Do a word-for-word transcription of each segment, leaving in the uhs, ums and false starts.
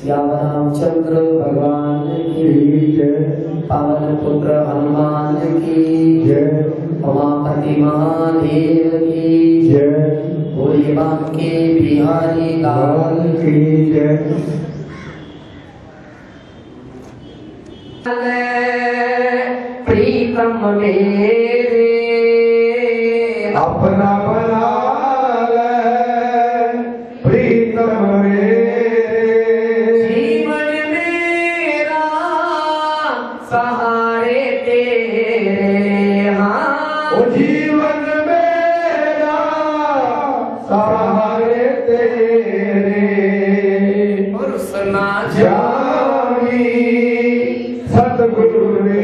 रामचंद्र भगवान की जय, पावन पुत्र हनुमान की जय, उमापति महादेव की जय, भोले बांके बिहारी लाल की जय। प्रीतम मेरे अपना बना ले, प्रीतम मेरे जीवन मेरा सहारे तेरे। हाँ ओ जीवन मेरा सहारे तेरे, और सुना जावी सतगुरु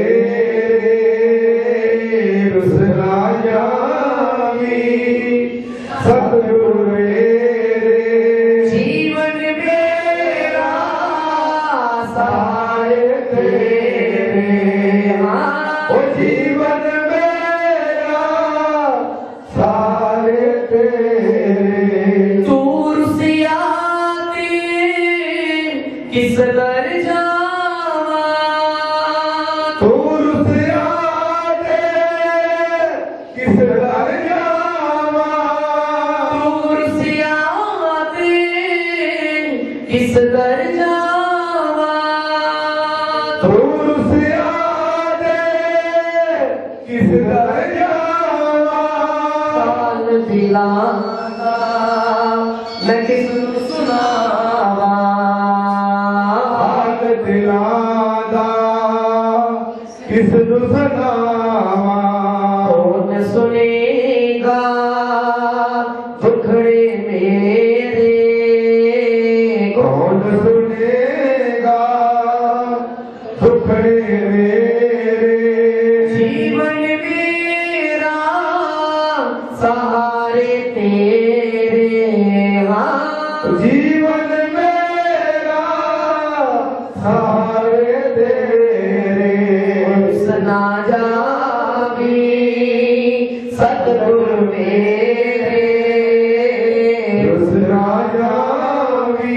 किस दर जावा, दूर से आते किस दर जावा, दूर से आते किस दर जावा, दूर से आते किस दर जावा। काल दिलाना मैं किसनु सुनावा, दिलादा किसनु सुनावा। कौन सुनेगा दुखड़े मेरे, कौन सुनेगा दुखड़े मेरे। जीवन मेरा सहारे तेरे। हाँ जीवन मेरा सहारे तेरे, सुना जावी सतगुरु मेरे, सुना जावी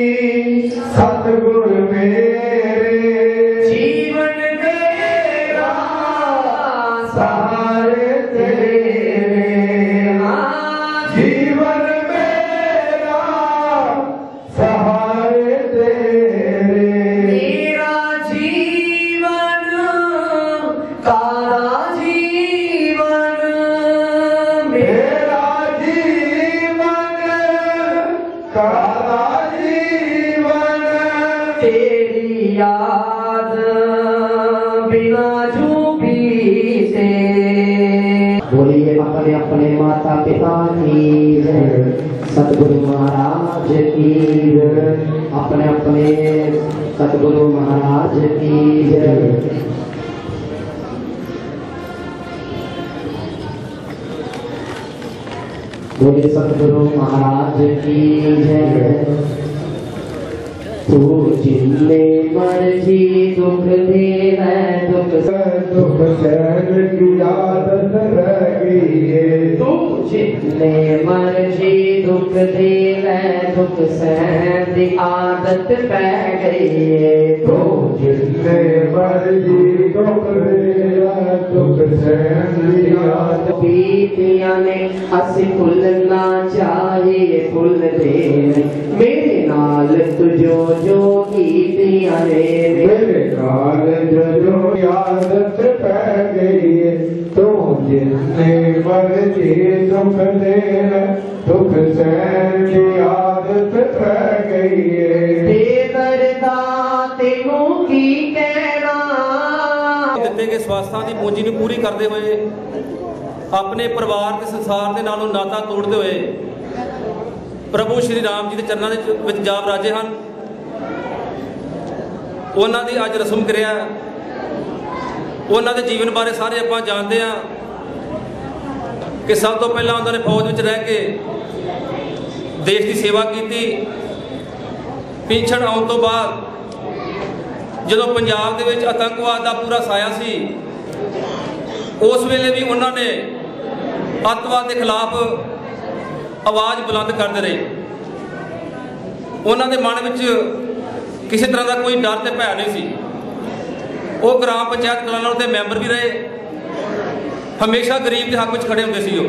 सतगुरु मेरे। जीवन मेरा सहारे तेरे। हाँ जीवन मेरा सहारे तेरे। मेरा जीवन काला जीवन, मेरा जीवन काला जीवन, तेरी याद बिना झूठी से। बोलिए अपने अपने माता पिता की जय, सतगुरु महाराज की जय, अपने अपने सतगुरु महाराज की जय। बोले सतगुरु महाराज की जय। तू जिन्ने मर्जी दुख दे है, दुख दुख सहन की आदत रह गई है। तू जिन्ने मर्जी दुख दे है, दुख सहन की आदत पै गई है। तू जिन्ने मर्जी दुख दे है, दुख सहन की आदत। बीतियां ने असी भुलना चाहिए, भुल दे मेरे नाल तुझो जो कीतियां ने, मेरे नाल जो जो आदत पै गई है। तू जिन्ने मर्जी दुख दे, दुख सहन की आदत पै गई है। बेदर्दा तेनू की कहना। दिते गए स्वास्थां दी पूंजी नूं पूरी करते हुए, अपने परिवार के संसार के नालों नाता तोड़ते हुए प्रभु श्री राम जी के चरणों में जा राजे हैं। उन्हों की अज रस्म क्रिया, उन्होंने जीवन बारे सारे आप जानते हैं कि सब तो पहला उन्होंने फौज में रह के देश की सेवा की। पिछड़ आने तो बाद जो पंजाब के आतंकवाद का पूरा साया सी, उस वेले भी उन्होंने अतवाद के खिलाफ आवाज़ बुलंद करते रहे। उन्होंने मन में किसी तरह का कोई डर ते भै नहीं सी। वो ग्राम पंचायत कलानौर के मैंबर भी रहे, हमेशा गरीब के हक में खड़े होंगे सी।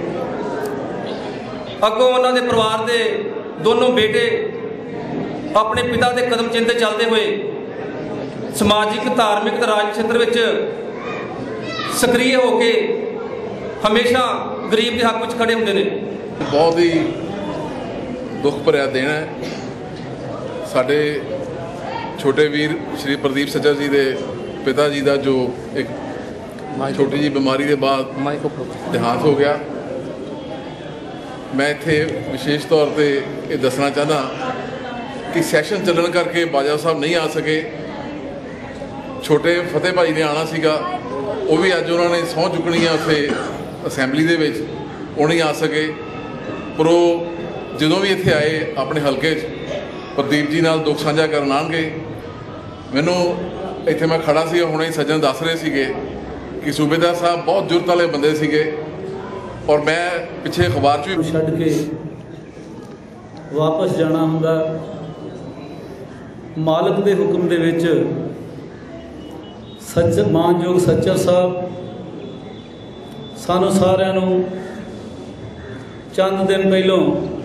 अगों उन्होंने परिवार के दोनों बेटे अपने पिता के कदम चिन्ह चलते हुए समाजिक धार्मिक ते राजनीतिक क्षेत्र में सक्रिय होके हमेशा गरीब के हक में खड़े होंगे ने। बहुत ही दुख भरिया दिन है। साडे छोटे वीर श्री प्रदीप सज्जर जी के पिता जी का जो एक छोटी जी बीमारी के बाद देहांत हो गया। मैं इत्थे विशेष तौर पर यह दसना चाहता कि सैशन चलन करके बाजा साहब नहीं आ सके। छोटे फतेह भाई ने आना सीगा, वो भी अज उन्होंने सौं चुकनी है उत्थे असैंबली दे विच, वो नहीं आ सके। पर वो जदों भी इत्थे आए अपने हल्के प्रदीप जी नाल दुख साझा करन आउणगे। मैनू इत्थे मैं खड़ा सी, हुणे सज्जन दस रहे सीगे कि सूबेदार साहब बहुत जुरत वाले बंदे सीगे, और मैं पिछे अखबार च भी छड्ड के वापस जाना हुंदा। मालक के हुक्म दे विच सच मानयोग सच्चर साहब सानू सारिਆਂ ਨੂੰ चंद दिन पहलों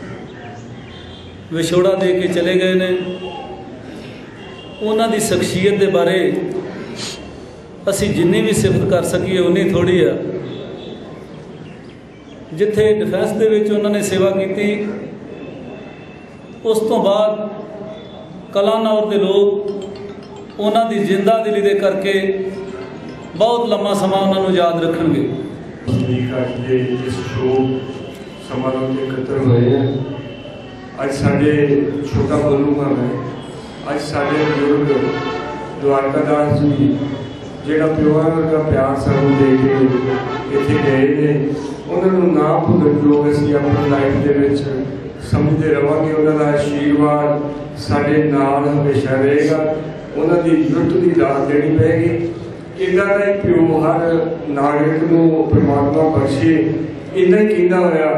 विछोड़ा दे के चले गए ने। उन्हां दी शख्सियत के बारे असी जिन्नी भी सिफत कर सकीए उन्नी थोड़ी आ। जिथे डिफेंस दे विच उन्होंने सेवा की, उस तो बाद कलानौर के लोग उन्हां दी जिंदा दिली दे करके बहुत लंबा समा उन्होंने याद रखणगे। समारोह के एकत्र हुए हैं। अज साढ़े छोटा बोलूँगा मैं, अज साढ़े बुजुर्ग द्वारकादास जी जिहड़ा प्योर का प्यार सानू दे के इत्थे गए ने, उन्होंने ना भुलण योग असीं अपनी लाइफ दे विच समझते रहांगे। उन्होंने आशीर्वाद साडे नाल हमेशा रहेगा। उन्हों की जुट की दात देनी पेगी। इन्हां दा ही प्यो हर नागरिक नूं परमात्मा बख्शे, इन्ना ही कहना होया।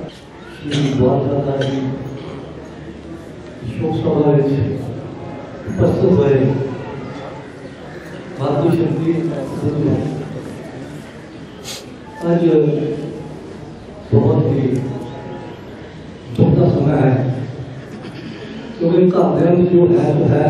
शोक सभा प्रस्तुत हुए मातृ शक्ति आज बहुत ही दुख का समय है, क्योंकि इनका अध्ययन जो है तो है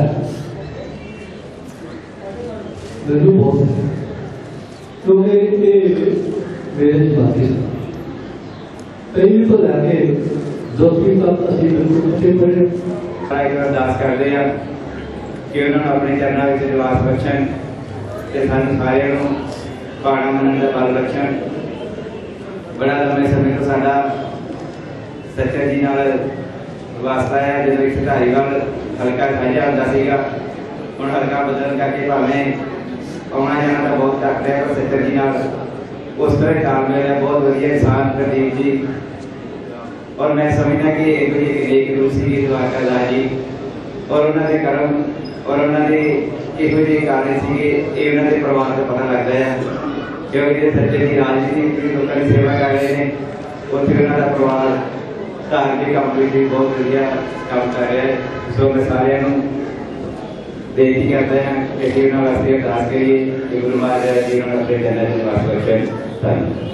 वैल्यू बहुत है, क्योंकि मेरे बाकी कई तो लैके दसवीं तक अभी बिल्कुल बच्चे पढ़े अरदास करते हैं कि उन्होंने अपने चरणों में निवास बख्शन ते सानू सारिਆਂ ਨੂੰ पाना मनन का बल बख्शन। बड़ा लंबे समय तो साडा सच्चर जी नाल वास्ता है। जो एक धारीवाल हल्का साझा होंदा सीगा, हुण हल्का बदलण करके भावें आउणा जाना तो बहुत घट है, पर सच्चर जी नाल उस तरह तालमेल है। बहुत वधिया इंसान प्रदीप जी, और मैं समझदा कि एक एक रूसी द्वारकादास जी और उन्होंने कर्म और उन्होंने किहो जे कार्य सीगे, ये उन्होंने परिवार का पता लगता है। क्योंकि सच्चे की राजनीति लोगों की सेवा कर रहे हैं, उत्थे उन्होंने परिवार धार्मिक काम भी बहुत वधिया काम कर रहा है। सो मैं सारिਆਂ ਨੂੰ बेनती करते हैं कि उन्होंने वास्ते अरदास करिए कि गुरु महाराज जी उन्होंने अपने चरणों में निवास बख्शे। धन्यवाद।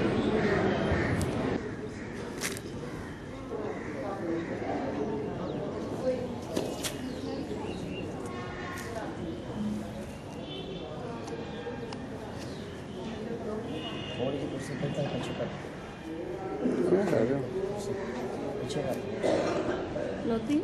Nothing.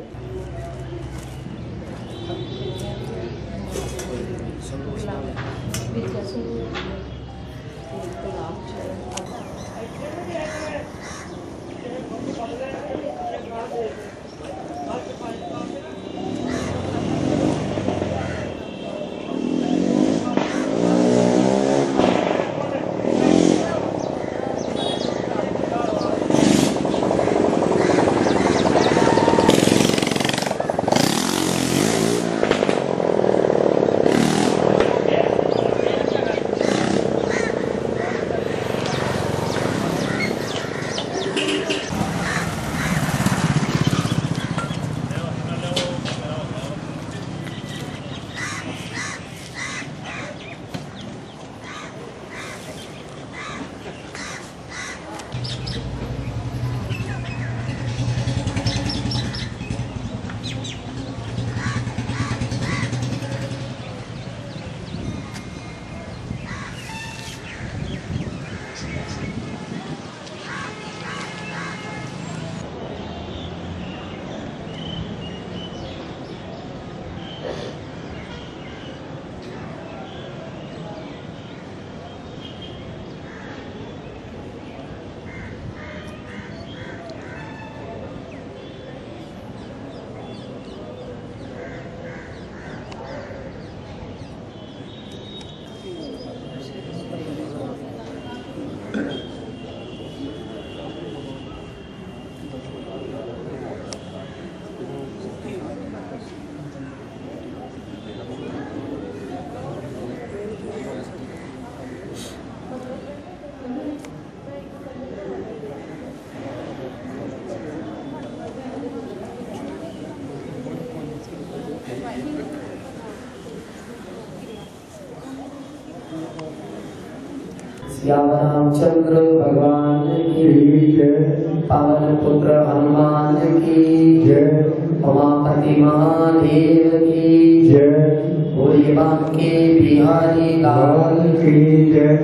श्याम रामचंद्र भगवान की जय, पावन पुत्र हनुमान की जय, उमापति महादेव की जय, बोले बांके बिहारी लाल की जय।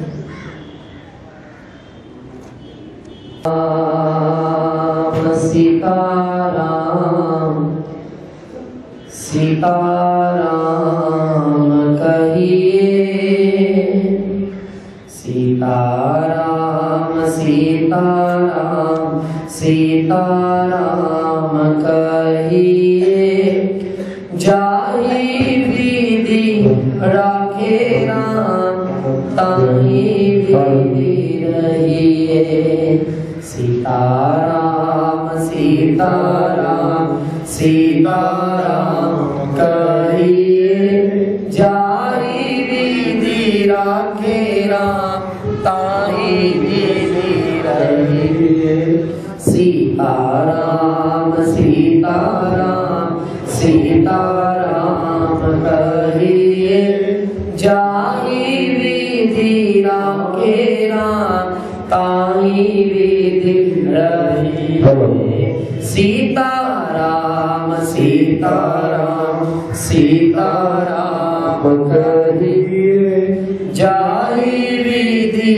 राम सीताराम सीताराम कहिए, सीताराम सीताराम सीताराम कहिए, जाहि विधि राखे राम ताहि विधि रहिए। सीताराम सीताराम सीताराम कहिए, जाहि विधि राखे राम ताहि विधि रहिए। सीताराम सीताराम सीताराम कहिए, जाहि विधि राखे राम ताहि विधि रहिए। सीताराम सीताराम सीताराम कहिए, जाहि विधि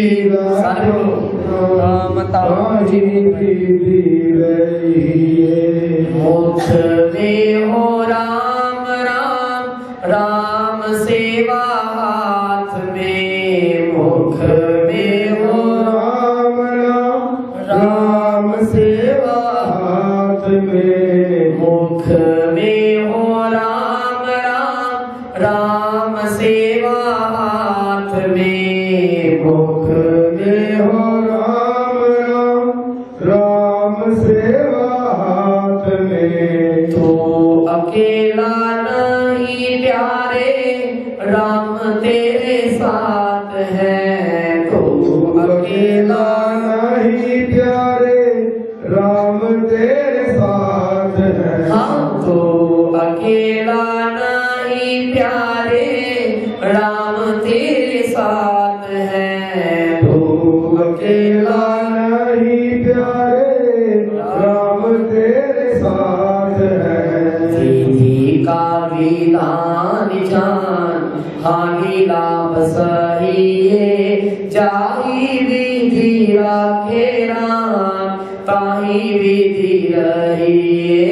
राम ताहि विधि रहिए। मुख में हो राम राम राम सेवा हाथ में, मुख में हो राम राम राम सेवा हाथ में, मुख में हो राम राम राम सेवा हाथ में, मुख में हो राम राम राम सेवा हाथ में। तो अकेला नहीं प्यारे राम तेरे साथ है, तो अकेला नहीं प्यारे राम तेरे साथ है। हाँ तो अकेला नहीं प्यारे राम तेरे साथ है, तो अकेला नहीं प्यारे राम तेरे साथ है। विधि का विधान जान हानि लाभ सहिए, जाहि विधि राखे राम ताहि विधि रहिए।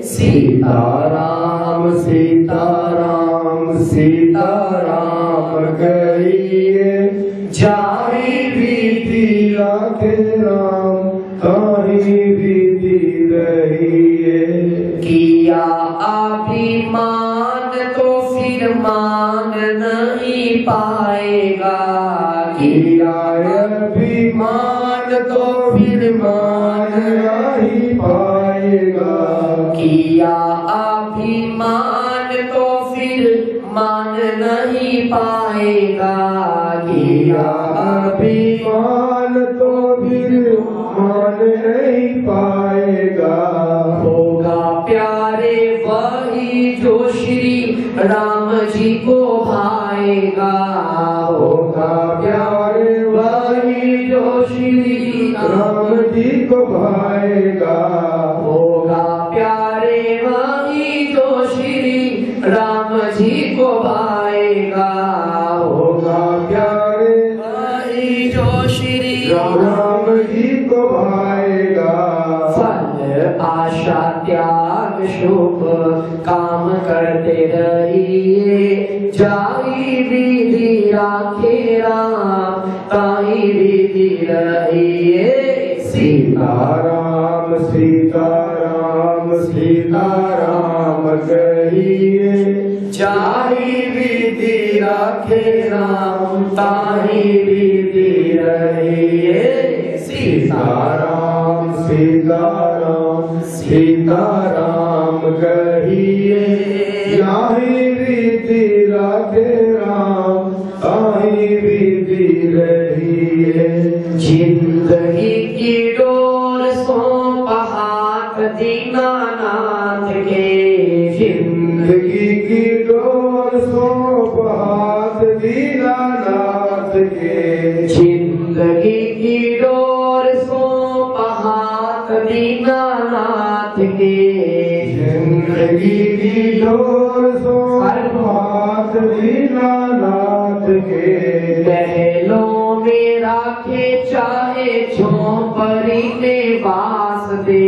सीताराम सीताराम सीताराम कहिए, जाहि विधि राखे राम ताहि विधि रहिए। किया अभिमान तो फिर मान नहीं पाएगा, किया अभिमान तो फिर मान नहीं पाएगा। किया अभिमान तो फिर मान नहीं पाएगा, किया अभिमान तो फिर मान नहीं पाएगा। होगा प्यारे वही जो श्री राम जी को भाएगा, होगा प्यारे वही जो श्री राम जी को भाएगा। होगा प्यारे वही जो श्री राम जी को भाएगा, होगा प्यारे वही जो श्री राम जी को भाएगा। फल आशा त्याग शुभ काम करते रहिए, जाहि विधि राखे राम ताहि विधि रहिए। सीताराम सीताराम सीताराम कहिए, जाहि विधि राखे राम ताहि विधि रहिए। सीताराम सीताराम सीताराम कहिए, जाहि विधि राखे राम ताहि विधि रहिए। जिंदगी की डोर सौंप हाथ दीनानाथ के, जिंदगी की डोर सौंप हाथ दीनानाथ के। दीनानाथ के जिंदगी की डोर सो हाथ दीनानाथ के महलों में राखे चाहे झोंपड़ी में वास दे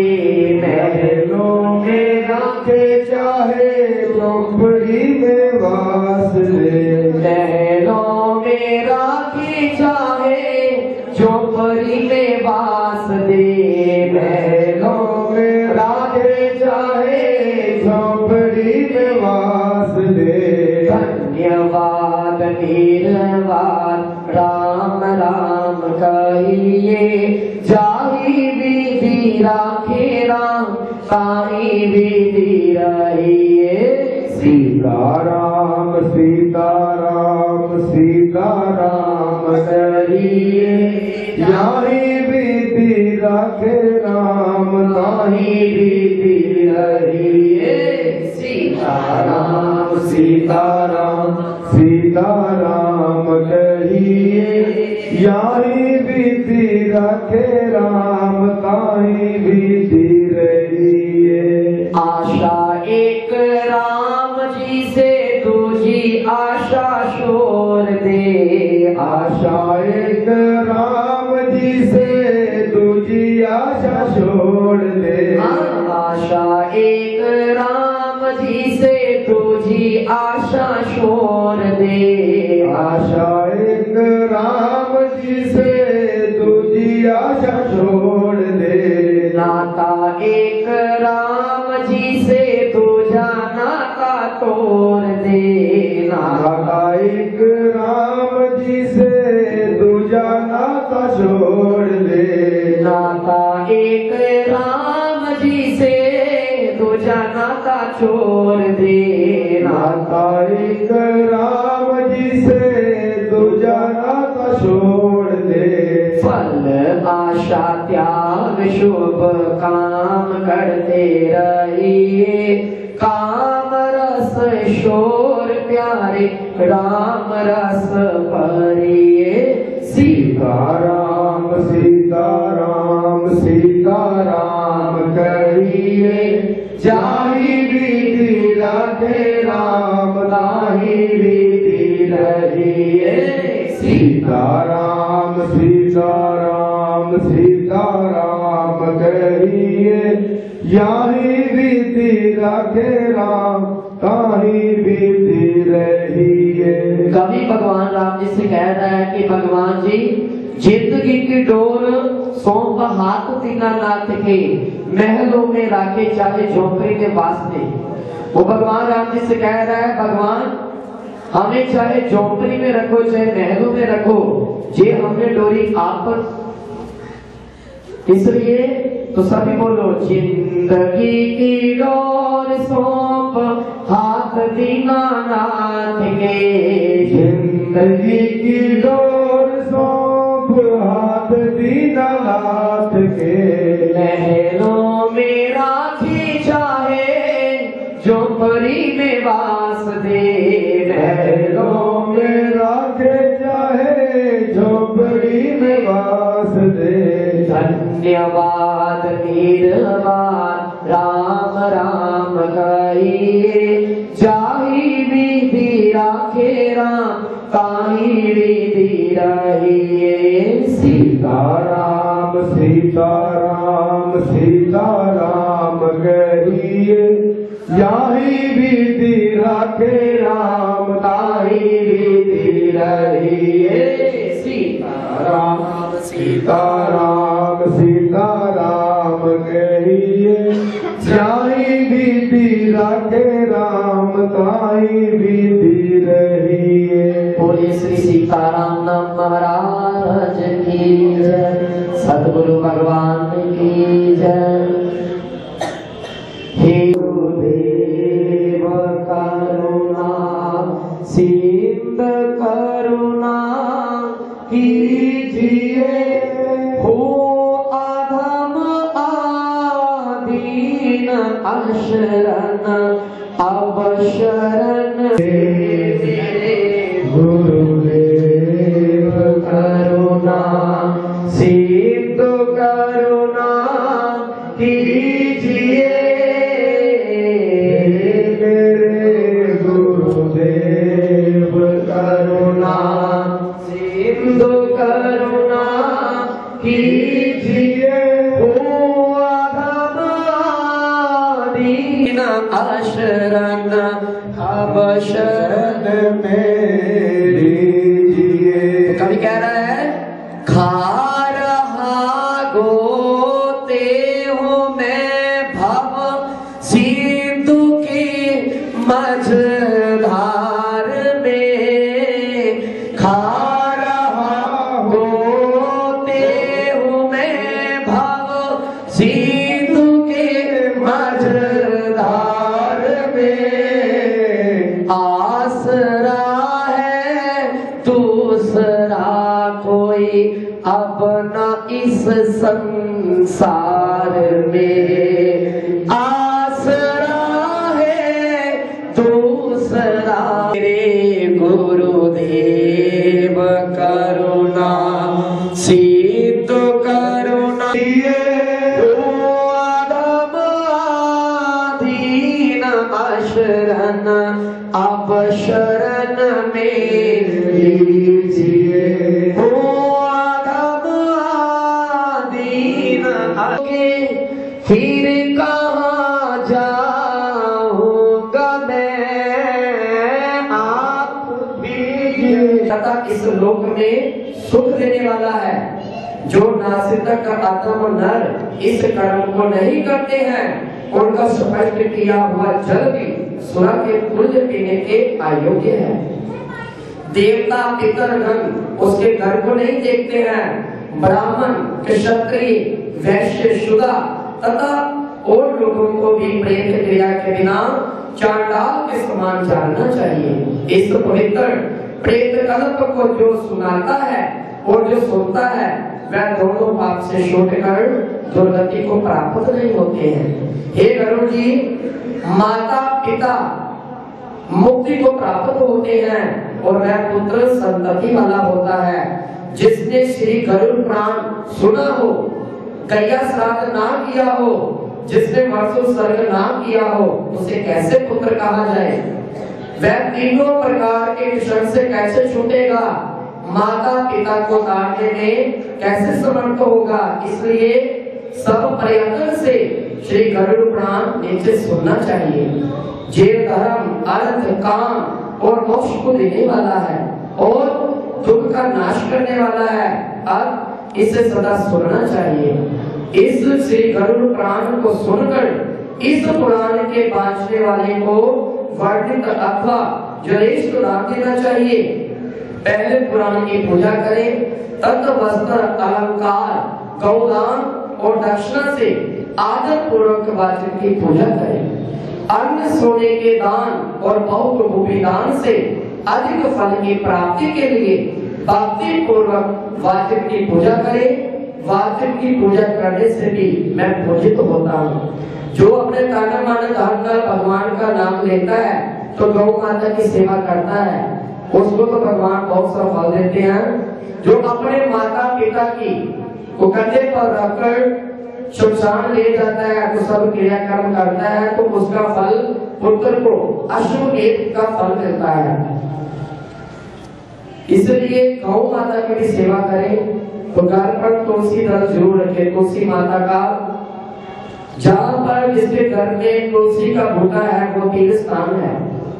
महलों में राखे चाहे झोंपड़ी में वास दे महलों में राखे चाहे झोंपड़ी में वास दे महलों में राखे चाहे झोंपड़ी में वास दे धन्यवाद नीरवाद राम राम कहिए जाहि विधि राखे राम ताहि विधि रहिए सीताराम सीताराम सीताराम करिए याही विधि राखे राम ताहि विधि रहिए सीताराम सीताराम सीताराम कहिए याही विधि राखे राम ताहि विधि रहिए आशा एक राम जी से दूजी आशा छोड़ दे आशा एक राम जी से दूजी आशा छोड़ दे आशा एक राम जी से दूजी आशा छोड़ दे आशा एक राम जी से दूजी आशा छोड़ दे नाता एक राम जी से दूजा नाता तोड़ दे नाता एक राम जी से दूजा नाता छोड़ दे नाता एक राम जी से दूजा नाता छोड़ दे नाता एक राम जी से दूजा नाता छोड़ दे फल आशा त्याग शुभ काम करते रहिए काम रस शोर प्यारे राम रस परिए सीताराम सीताराम सीताराम कहिए जाहि विधि राखे राम ताहि विधि रहिए सीताराम सीताराम सीताराम कहिए याही विधि राखे राम ताहि विधि रहिए। कवि भगवान राम जी से कह रहा है कि भगवान जी जिंदगी की डोर सौंप हाथ दीनानाथ के महलों में राखे चाहे झोंपड़ी में वास्ते। वो भगवान राम जी से कह रहा है भगवान हमें चाहे झोंपड़ी में रखो चाहे महलों में रखो ये हमने डोरी आप पर, इसलिए तो सभी बोलो जिंदगी की डोर सौंप हाथ दीनानाथ के जिंदगी की डोर सौंप हाथ दीनानाथ के महलों में राखी चाहे झोंपड़ी में वास दे महलों में राखे चाहे झोंपड़ी में वास दे धन्यवाद नीरवाद राम राम कहिए जाहि विधि राखे राम ताहि विधि रहिए सीताराम सीताराम सीताराम कहिए याही विधि राखे राम ताहि विधि रहिए सीताराम सीताराम सीताराम कहिए जाहि विधि राखे राम ताहि विधि रहिए। बोले श्री सीताराम नाम महाराज की जय, सद्गुरु भगवान की जय। हे गुरुदेव करुणा सिंध करुणा कीजिए हो अधम आदीन अशरण अब शरण गुरुदेव करुणा सिंधु करुणा अशरण अब शरण मेरी जिए। कवि कह रहा है खा रहा गोते हूँ मैं भव सिंधु की मझधार में। खा रहा गोते हूँ मैं भव सिंधु के मझधार में। आसरा है दूसरा कोई अब न इस संसार में। आसरा है दूसरा मेरे गुरुदेव करुणा सिद्ध करुणा दीन अशरण अब शरण में लीजिए। फिर कहाँ जाऊंगा मैं आप भी। तथा इस लोक में सुख देने वाला है। जो नासितक आत्म नर इस कर्म को नहीं करते हैं उनका स्पष्ट किया हुआ जल भी सुरा के पुंज पीने के अयोग्य है। देवता पितरगण उसके घर को नहीं देखते हैं। ब्राह्मण क्षत्रिय वैश्य शूद्र तथा और लोगों को भी प्रेत क्रिया के बिना चांडाल के समान जानना चाहिए। इस पवित्र प्रेत कल्प को जो सुनाता है और जो सुनता है वह दोनों पाप से छूटकर दुर्गति को प्राप्त नहीं होते हैं। हे गुरु जी, माता पिता मुक्ति को प्राप्त होते हैं और वह पुत्र संतति वाला होता है। जिसने श्री गरुड़ पुराण सुना हो, गैया श्राद्ध ना किया हो, जिसने वर्षों सर्ग ना किया हो, उसे कैसे पुत्र कहा जाए? वह तीनों प्रकार के विषय से कैसे छूटेगा? माता पिता को ताड़ने में कैसे समर्थ होगा? इसलिए सब प्रयत्न से श्री गरुड़ पुराण नीचे सुनना चाहिए। जे धर्म अर्थ काम और मोक्ष को देने वाला है और दुख का नाश करने वाला है, अब इसे सदा सुनना चाहिए। इस श्री गरुड़ पुराण को सुनकर इस पुराण के बांचने वाले को वर्णित अथवा जलेश को दान देना चाहिए। पहले पुराण की पूजा करें, तत् वस्त्र अलंकार गौदान और दक्षिणा से आदर पूर्वक वाचन की पूजा करें। अन्न सोने के दान और बहुरूपी दान से अधिक फल की प्राप्ति के लिए भक्ति पूर्वक वाचन की पूजा करें। वाचन की पूजा करने से भी मैं पूजित होता हूँ। जो अपने तन मन धन कर भगवान का नाम लेता है तो गौ माता की सेवा करता है, उसको तो भगवान बहुत सा फल देते हैं। जो अपने माता पिता की को कंधे पर रखकर शमशान ले जाता है तो सब क्रियाक्रम करता है तो उसका फल पुत्र को अश्वमेध का फल मिलता है। इसलिए गौ माता की भी सेवा करें तो घर पर तुलसी दल जरूर रखें। तुलसी माता का जहाँ पर जिसके घर में तुलसी का बूटा है वो तीर्थ स्थान है।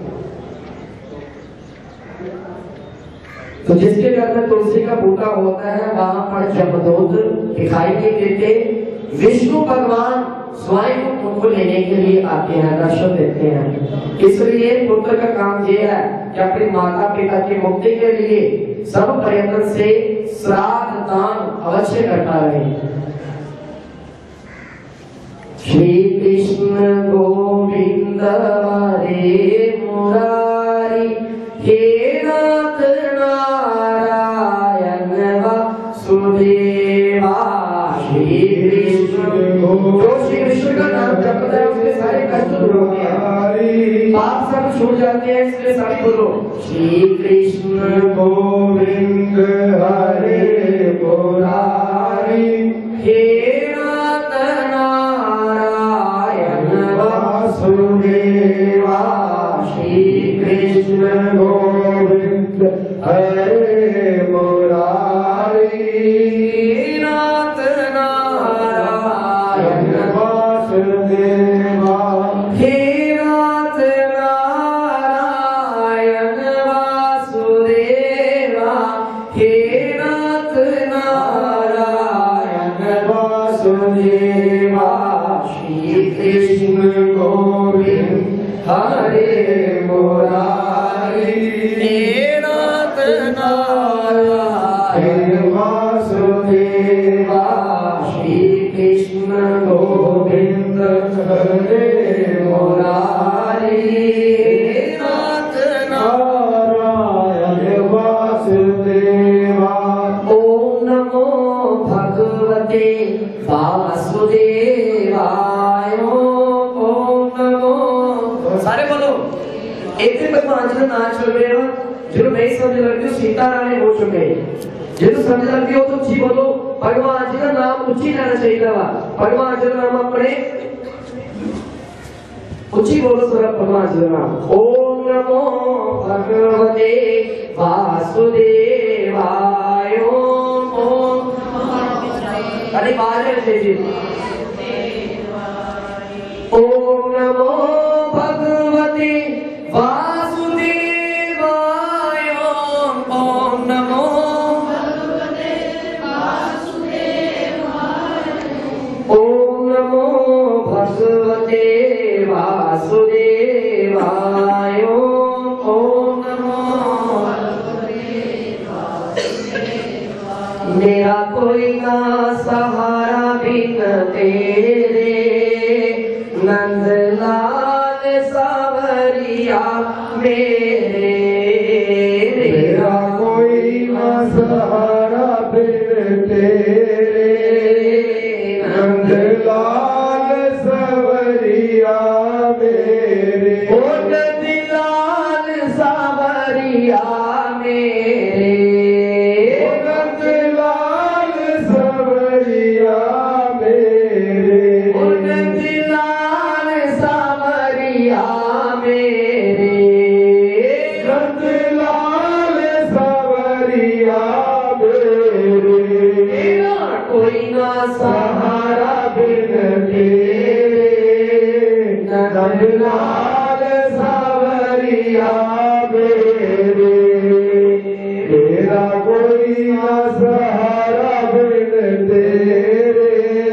तो जिसके घर में तुलसी का बूटा होता है वहां पर जमदूत दिखाई नहीं देते। विष्णु भगवान स्वयं उनको लेने के लिए आते हैं, दर्शन देते हैं। इसलिए पुत्र का काम यह है कि अपनी माता पिता की मुक्ति के लिए सब प्रयत्न से श्राद्ध दान अवश्य करता रहे। श्री कृष्ण गोविंद हरे मुरारी, हे नाथ नारायण वासुदेवा। श्री कृष्ण जो श्री कृष्ण का नाम जपता है उसके सारे कष्ट दूर होते हैं, पाप सब छूट जाते हैं। इसलिए सभी बोलो श्री कृष्ण गोविंद हरे मुरारी, हे नाथ नारायण वासुदेवा। श्री कृष्ण गोविंद हरे मुरारी, नाथ नारायण वासुदेवा। हे वासुदेवा श्री कृष्ण गोविंद हरे मुरारी नाथ नारायण वासुदेवा श्री कृष्ण गोविंद हरे मुरारी नाथ नारायण वासुदेवा। ओम नमो भगवते वासुदेवाय। ओम नमो, सारे बोलो एक भगवान जी का नाम चल रहे हो। जो नहीं समझ लगती हो सीताराम बोल चुके, जो समझ लगती हो तो जी बोलो। भगवान जी का नाम उच्ची लेना चाहिए था। भगवान जी का नाम अपने उच्ची बोलो सर। भगवान जी का नाम ओम नमो भगवते वासुदेवाय। ओम अरे बाज है जी। ओम नमो भगवते वासुदेवाय। ओम नमो भगवते वासुदेवाय। ओम नमो भगवते वासुदेवाय। ओम नमो मेरा कोई ना सहारा बिन तेरे नंदलाल सावरिया मेरे। मेरा कोई ना सहारा बिन तेरे नंदलाल सावरिया मेरे। ओ नंदलाल सावरिया मेरे। ओ नंदलाल सावरिया मेरे। ओ नंदलाल सावरिया मेरे। नंदलाल सावरिया मेरे। मेरा कोई ना सहारा बिन तेरे नंदलाल सावरिया मेरे। मेरा कोई ना सहारा बिन तेरे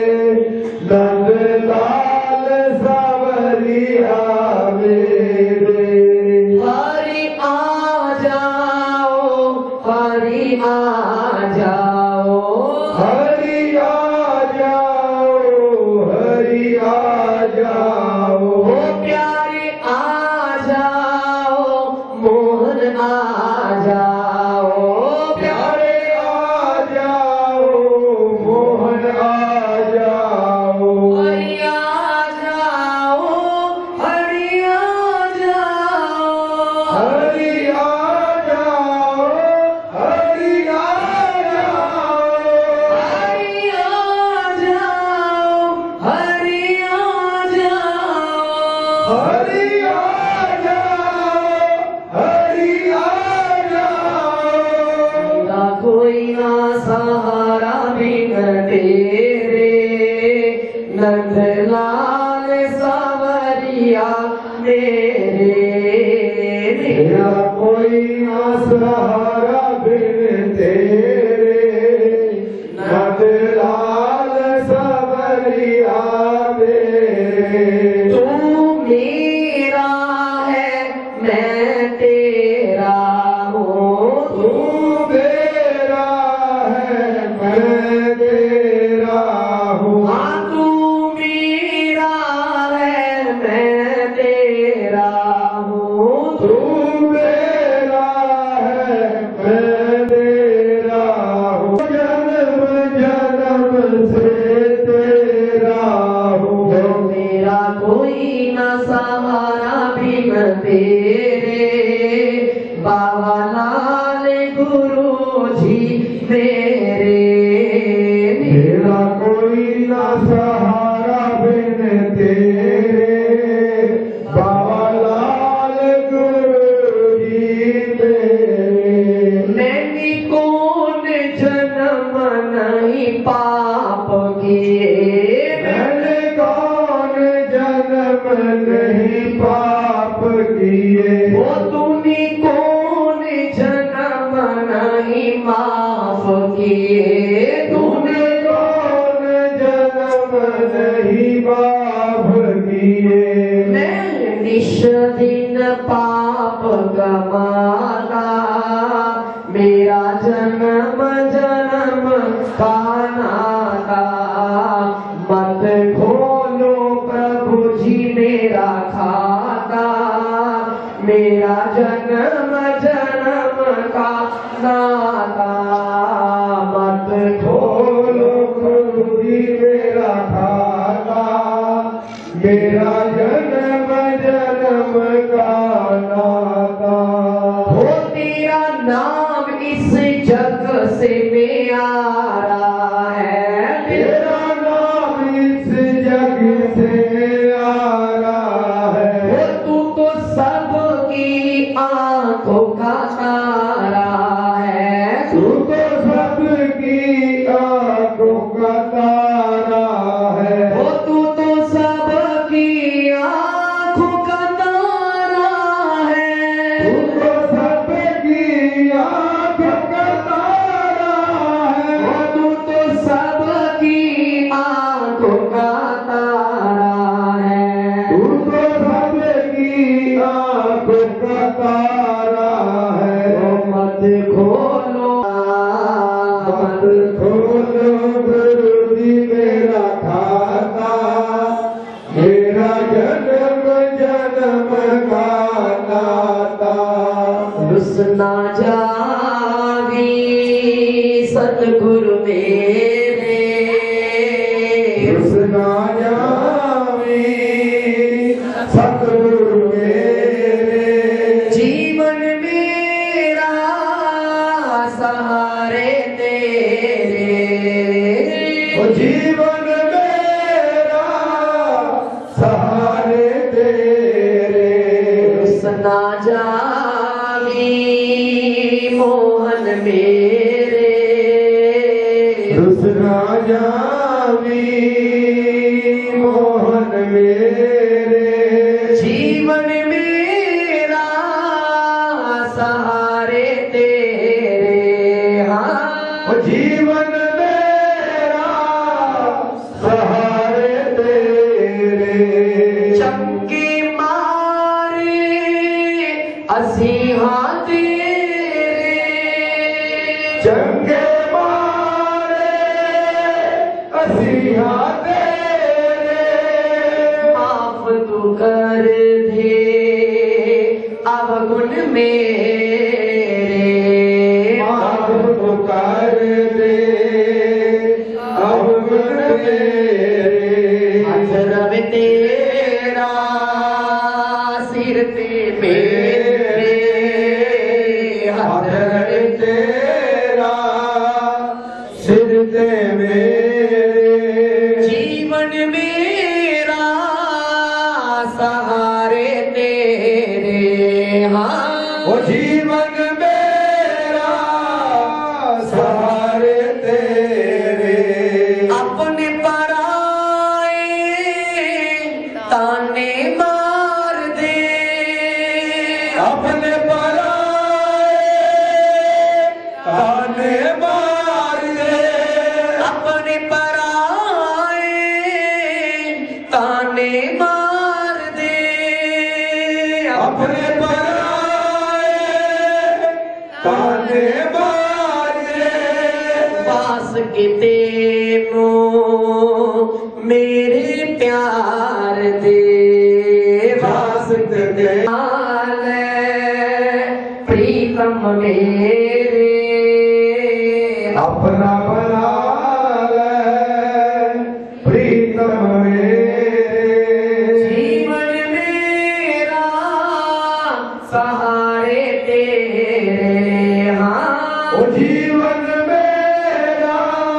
नंदलाल सावरिया मेरे। हरि आ जाओ, हरि आ जाओ, हरि आ जाओ, हरि आ जाओ। ओ प्यारे आ जाओ, मोहन आ जाओ। प्यारे आ जाओ, मोहन आ जाओ। हरि आ जाओ, हरि आ जाओ, हरि आ जाओ, हरि आ जाओ। हरि आ जाओ, हरि आ जाओ, हरि आ जाओ, हरि आ जाओ। मेरा कोई ना सहारा बिन तेरे नंदलाल सावरिया मेरे। मेरा कोई ना सहारा बिन तेरे नंदलाल सावरिया मेरे। तू मेरा है मैं तेरा हूँ। तू मेरा है मैं तेरा हूँ। हाँ तू मेरा है मैं तेरा हूँ। तू मेरा है मैं तेरा हूँ। जन्म जन्म से तेरा नहीं माफ किए। मैं निश दिन पाप कमाता, मेरा जन्म जन्म का नाता। मत खोलो प्रभु जी मेरा खाता, मेरा जन्म जन्म का नाता। मत खोलो प्रभु जी मेरा खाता, मेरा जन्म जन्म का नाता। हो तेरा नाम इस जग से प्यारा है, तेरा नाम इस जग से आरा है। हो तू तो सबकी आंखों का तारा है, तू तो सबकी आंखों का तारा है। हो तू तो सबकी आंखों का तारा है, तू तो सबकी आंखों का तारा है। हो तू तो सबकी आंखों का तारा है। तू तो सबकी आंखों का तारा है। तो मत खोलो मत खोलो प्रभु जी मेरा खाता, मेरा जन्म जन्म का नाता। रुसना जावी सतगुरु मेरे, रुसना जावी सतगुरु मेरे। जीवन मेरा सहारे तेरे। ओ जीवन मेरा सहारे तेरे। रुसना जावी मोहन मेरे, रुसना जावी मोहन मेरे। जीवन मेरा सहारे तेरे। हाँ ओ जीवन मेरा सहारे तेरे। चमके मारे असी हाँ तेरे, चंगे मारे असीहा तेरे। माफ तू कर दे अवगुण मेरे, माफ तो कर दे अवगुण मेरे। अजरब तेरा सिर पे मेरे, अधर तेरा सिर ते मेरे। जीवन मेरा सहारे तेरे। हाँ ओ जीवन मेरा सहारे तेरे। अपने पराए ताने मार दे, अपने पराए ताने मार दे। अपने पराए ताने मार दे। अपने पराए ताने मार दे। पास के तेनों मेरे प्यार दे, पास के दे प्रीतम मेरे। अपना बना ले प्रीतम मेरे। जीवन मेरा सहारे तेरे। हाँ ओ जीवन मेरा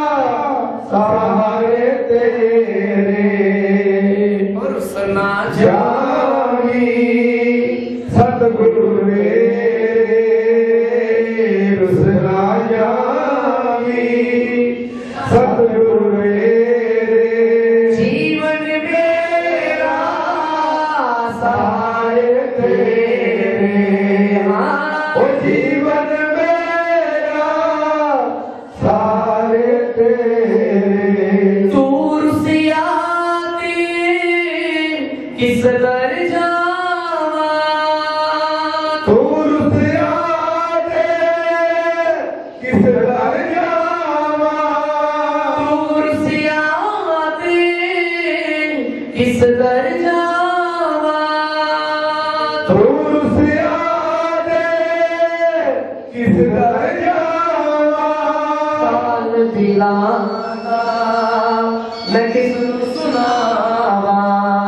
सहारे तेरे। रुसना जावी सतगुरु मेरे। रुसना जावी सतगुरु मेरे। जीवन किस दर जावा तू रुस आते किस दर जावा तू रुस आते किस दर जावा तू रुस आते किस दर जावा काल दिलाना मैं किस सुनावा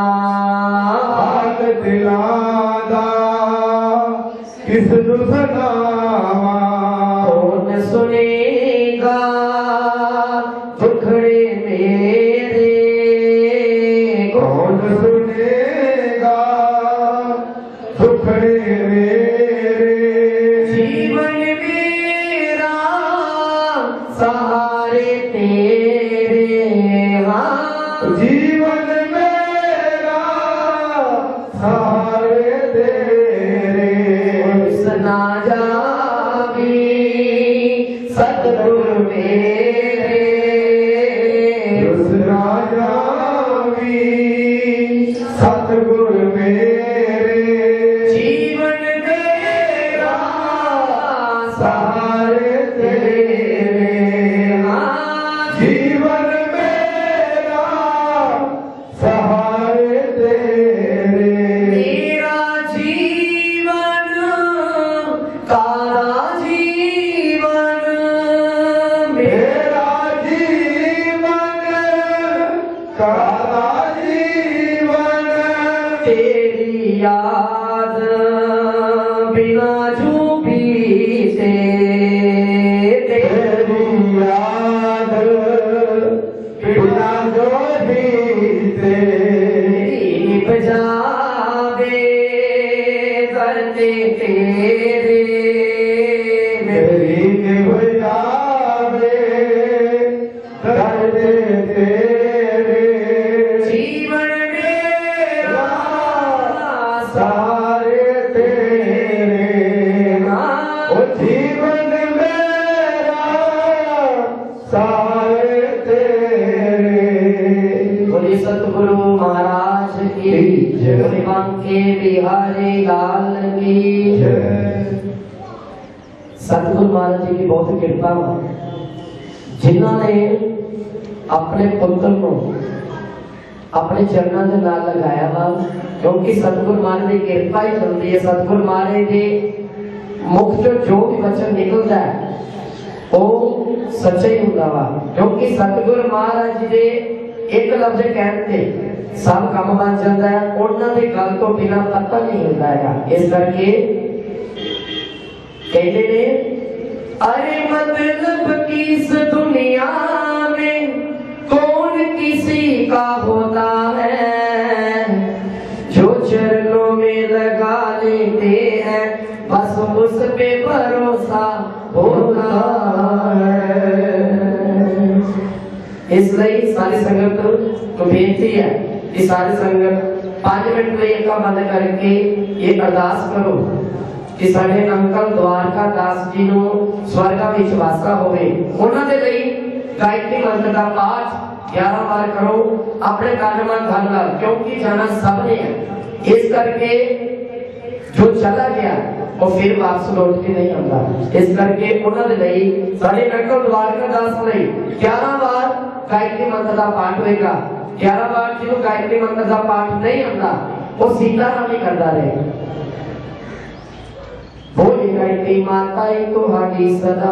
हाल दिलादा किस नु सुनावा कौन सुनेगा दुखड़े मेरे कौन सुनेगा दुखड़े मेरे जीवन मेरा सहारे तेरे हाँ जीवन मेरा सहारे तेरे सुना जावी सतगुरु मेरे रुस राजा भी सतगुर मेरे जीवन मेरा सहारे तेरे हाँ जीवन मेरा सहारे तेरे मेरा जीवन कारा जीवन मेरा जीवन काला जीवन तेरी याद बिना झूठी से तेरी याद बिना जो भी तेरी बजावे करते तेरे मेरी निभावे दर्द तेरे जीवन मेरा सारे तेरे ओ जीवन मेरा सारे तेरे बोले सतगुरु महाराज की जय। बोले बांके बिहारी लाल की सतगुरु महाराज जी की बहुत कृपा है जिन्होंने अपने पुत्र को अपने चरणों के नाल लगाया वा क्योंकि सतगुरु महाराज की कृपा ही चलती है। सतगुरु महाराज के मुख चो जो भी वचन निकलता है वो सच्चा ही होता वा क्योंकि सतगुरु महाराज जी दे एक लफ्ज कहते सब काम बन जाता है उन्होंने गल तो बिना पता नहीं होता है। इस करके कहते ने अरे मतलब कि इस दुनिया में कौन किसी का होता है जो चरणों में लगा लेते हैं बस उस पे भरोसा होता है। इसलिए सारी संगत को बेनती है कि सारी संगत पांच मिनट लिए का बंद करके ये अरदास करो कि साढ़े अंकल द्वारका दास जी नु स्वर्गा विच वासा होवे उन्हां दे लई गायत्री मंत्र का पाठ ग्यारह बार करो अपने कानमान धन लाल क्योंकि जाना सब ने है। इस करके जो चला गया वो फिर वापस लौट के नहीं आता। इस करके उन्हां दे लई साढ़े अंकल द्वारका दास लई ग्यारह बार गायत्री मंत्र का पाठ होएगा। ग्यारह बार जिन्हों गायत्री मंत्र का पाठ नहीं आता वो सीताराम ही करता रहे। बोले गायत्री माता तुहाडी सदा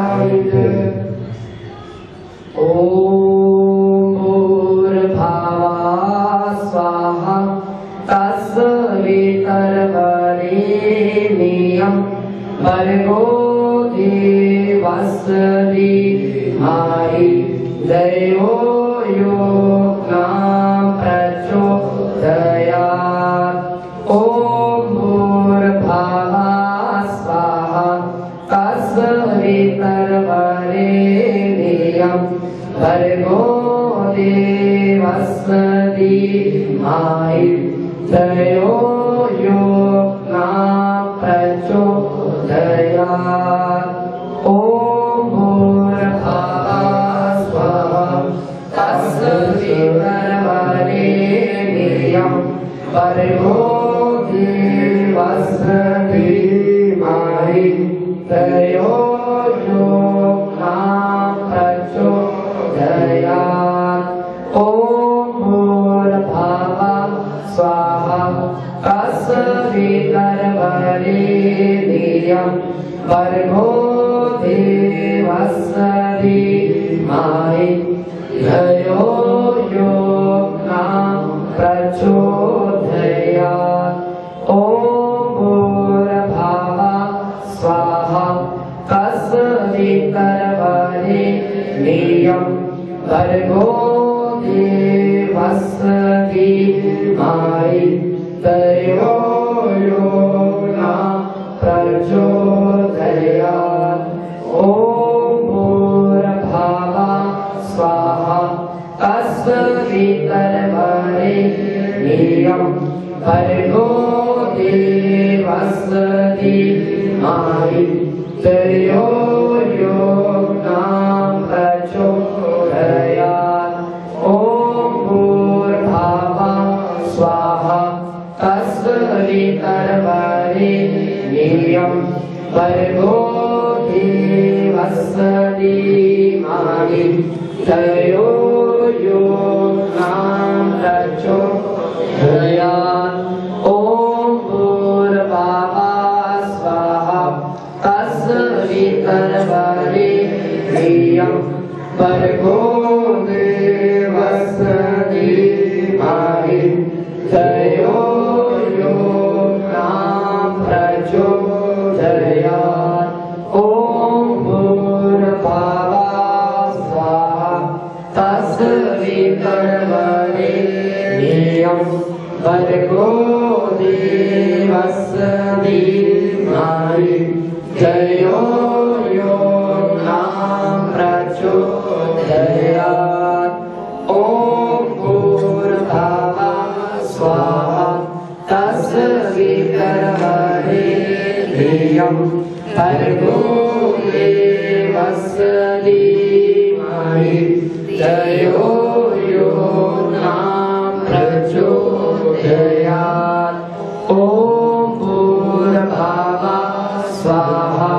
ओम भूर्भुवः स्वाहा तस्सवितर्वरेण्यं भर्गो देवस्य धीमहि धियो यो न प्रचोदयात्। ओम भूर्भुवः स्वाहा तस्सवितर्वरेण्यं भर्गो देवस्य धीमहि धियो यो न प्रचोदयात्। ओम भूर्भुवः स्वाहा तस्सवितर्वरेण्यं भर्गो देवस्य धीमहि धियो यो न प्रचोदयात्। ॐ भूर्भुवः स्वाहा तस्वितर्वरेण्यं भर्गो देवस्य धीमहि धियो यो न प्रचोदयात्। ॐ भूर्भुवः स्वाहा तस्वितर्वरेण्यं भर्गो देवस्य धीमहि धियो यो न प्रचोदयात्। ॐ भूर्भुवः स्वाहा तस्वितर्वरेण्यं भर्गो देवस्य धीमहि धियो यो न प्रचोदयात्। ॐ भूर्भुवः स्वाहा तस्वितर्वरेण्यं भर्गो देवस्य धीमहि धियो यो न प्रचोदयात्। ॐ भूर्भुवः स्वाहा तस्वितर्वरेण्यं भर्गो देवस्य धीमहि धियो यो न प्रचोदयात्। ॐ भूर्भुवः स्वाहा तस्वितर्वरेण्यं भर्गो देवस्य धीमहि धियो यो न प्रचोदयात्। ॐ भूर्भुवः स्वाहा तस्वितर्वरेण्यं भर्गो देवस्य धीमहि धियो यो न प्रचोदयात्। ॐ भूर्भुवः स्वाहा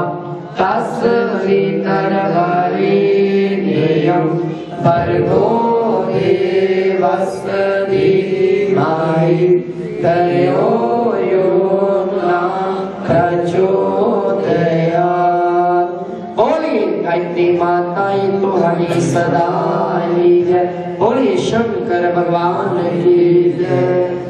तस्वितर्वरेण्यं भर्गो देवस्य धीमहि धियो यो न प्रचोदयात्। बोलिए गायत्री माता तुम्हारी सदा जय। बोलिए शंकर भगवान की जय।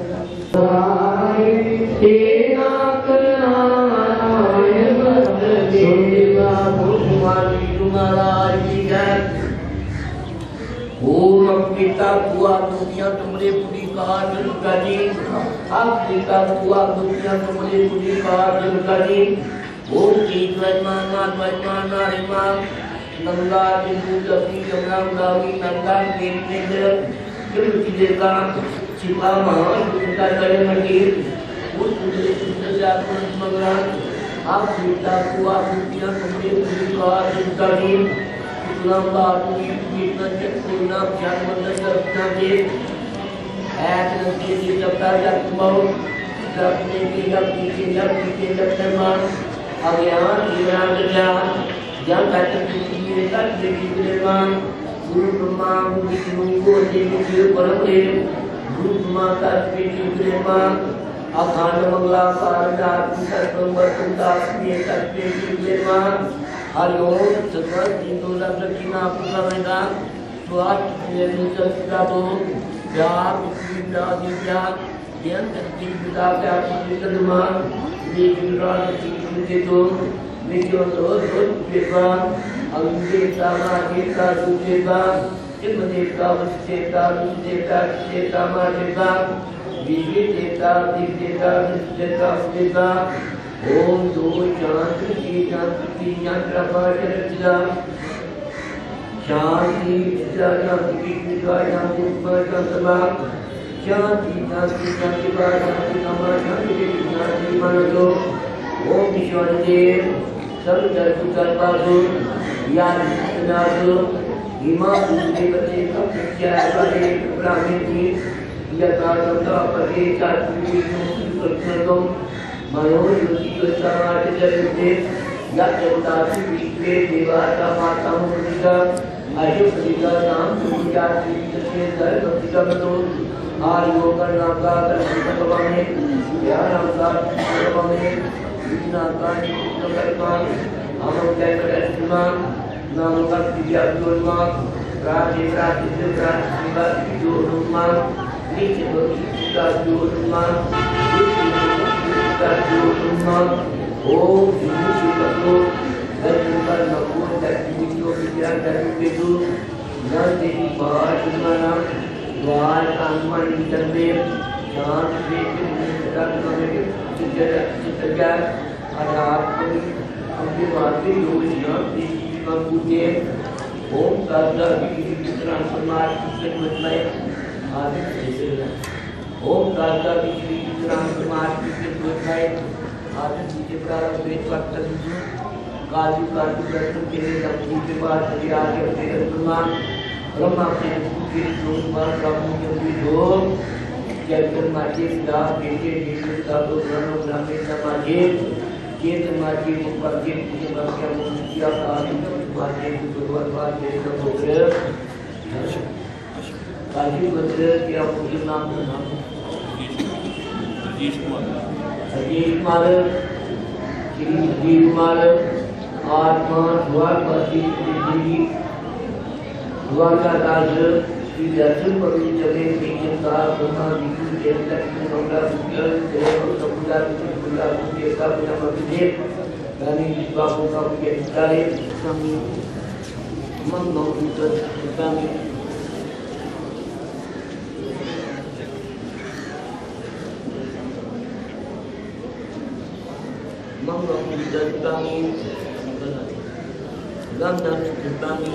ओम पिता हुआ दुनिया तुमरे पूरी कार्य करी। अब पिता हुआ दुनिया तुमरे पूरी कार्य करी। ओम तीन वैमान वैमान हरिमान गंगा बिंदु लक्ष्मी यमुना गावी नंदा केंद्र किल का शिवा महान उनका करे मंदिर उस सुंदर सुंदर जाकर मगरान। अब पिता हुआ दुनिया तुमरे पूरी कार्य करी। लंबा पूरी कीर्तन चक्रुना ज्ञान मंदिर करना के ऐत नदी की जपता जप बहु जपने की जप की जप की जप मान अज्ञान ज्ञान ज्ञान ज्ञान कहते हैं का देवी विद्वान गुरु ब्रह्मा गुरु विष्णु गुरु देव गुरु परमदेव गुरु माता देवी विद्वान अखंड मंगला कारणात् सर्वंबर कुंदास में तत्वे विद्वान हरिओम सदा तीनों लक्षणा पुत्रवेदा स्वास्थ्य निरंतर सदा तो ज्ञान विद्या विद्या ज्ञान तत्व विद्या का पुत्रदमा विद्राज की तो विद्यो तो विद्वा अविद्या मार्गेता सुदेवा इमदेता वस्तेता सुदेता चेता मार्गेता विद्येता दिव्येता सुदेता सुदेता ओम दो शांति की शांति यात्रा पर चला शांति शांति की विद्या शांति पर चला शांति शांति शांति पर शांति हमारा शांति की शांति मन लो ओम ईश्वर देव सब जगत करवा दो यार ना दो हिमा देवते का प्रत्याय वाले ब्राह्मण की यथा तथा परे चातुर्य कृष्णो मयो योगी समाज जगते यथा विश्वे देवाता माता मुनिका अशुभलिका नाम पूजाति से सर्वपिता मतो आयोगा नागा कर्मकवामे ज्ञानांगा कर्मकवामे विनाका कर्मा अमोदय कर्मा नामका विद्यार्थोमा राजे राजे राजे जोरुमा नीचे का जोरुमा का जोरुमा ओ विमुची करो दर्शन नमो दर्शनियो विद्या दर्शनियो न तेरी बात सुनाना द्वार कामन चंदे शांत वेद तत्व में चित्तर चित्तर आधार को अपनी वादी योजना देवी का पूजे ओम दादा विकिरण समाज के में आदि ओम दादा विकिरण समाज के में आदि के प्रारंभ में वक्त काजू काजू दर्शन के लिए लक्ष्मी के बाद हरियाणा के तेरह सम्मान ब्रह्मा के के लोग पर ब्रह्म के भी दो जयकर माचे दा बेटे बेटे का तो ब्रह्म ब्रह्मे समाजे के समाजे ऊपर के के वाक्य मुक्तिया का माचे भगवान बात के पुत्र काजी मंत्र के अपने नाम नाम राजेश कुमार राजेश कुमार श्री राजीव कुमार आत्मा द्वारपाती जी द्वारकादास श्री दर्शन पवित्र में विजय का ब्रह्मा विष्णु देवता की मंगला पूजन देव समुदा पूजा पूजा का पूजा मंदिर रानी बाबू का पूजा करे स्वामी मन नौकर स्वामी मंगल पूजा स्वामी गंधम स्वामी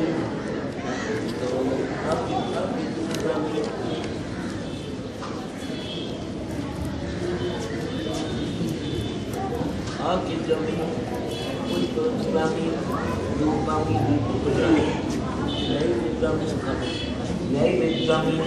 आके जमीन कुछ तो स्वामी दो स्वामी दो स्वामी नई स्वामी नई स्वामी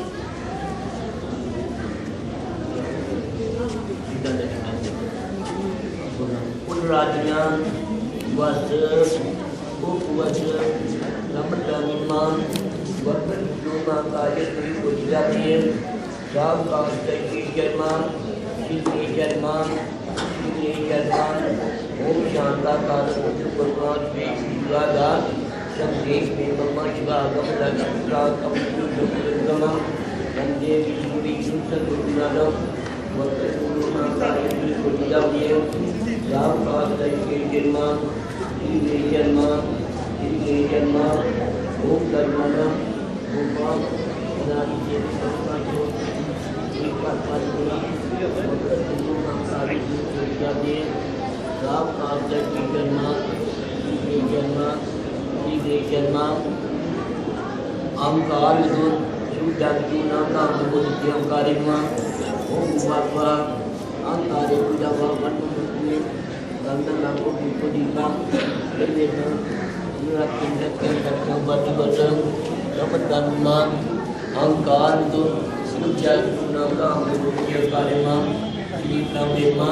पुनराज्ञा वस उपवस रमदानिमान वर्तन जोमा कार्य करी को जाती राम का की जयमान श्री जयमान श्री जयमान ओम शांता कारक भगवान श्री राधा संदेश में ब्रह्मा शिवा गमला गमला कमला वंदे विष्णु विष्णु सद्गुरुनाथम वर्तन जोमा कार्य करी को जाती राम का की जयमान श्री जयमान श्री जयमान ओम धर्मनाम ओम नाम के संस्कार एक बार पाठ करें राम नाम की जन्मा श्री जन्मा श्री जन्मा अहंकार गुण शुद्धात्मा नाम का बोलते अहंकार मां ओम बाबा अहंकार पूजा भगवान में गंगा नाम को पूजी का लेना अहंकार तो पूजा नाम का बोलते कार्यमा श्री ब्रह्मा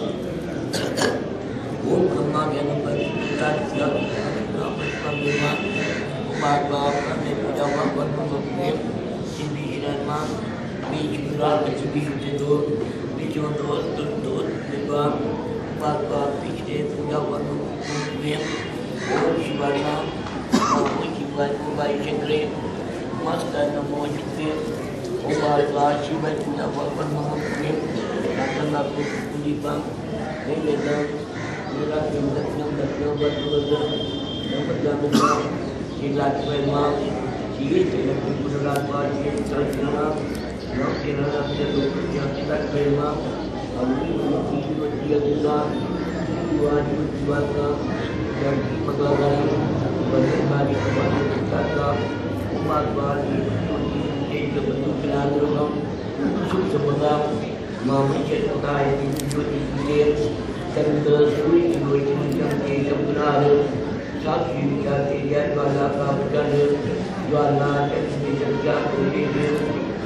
ओम ब्रह्मा ज्ञान पर पूजा नाम ब्रह्मा बात बात में पूजा भगवान में श्री हिरणमा बीज विराट बीज से दो बीजों दो दो विवाह बात बात पिछले पूजा भगवान में ओम शिवाना ओम शिवाय मोबाइल चक्रे मस्त नमो चित्ते ओम आत्मा शिवाय पूजा भगवान में नाम को दीपम हे वेदम मेरा किंदम दत्तम बद्दुदम नमः शिलात परमा श्री तेलकुल पुराण के चरना नाम के नाम से लोग शिलात परमा अमृत की वटिया दुआ दुआ दुआ का जंती मगाई बंदकारी का उमाद वाली एक बंदू प्लान रोगम सुख समदा मामी के तकाय जो के चंद्र सूर्य की रोशनी के चमकदार साक्षी जाते ज्ञान वाला का वचन ज्वाला चंद्र जगजा को दे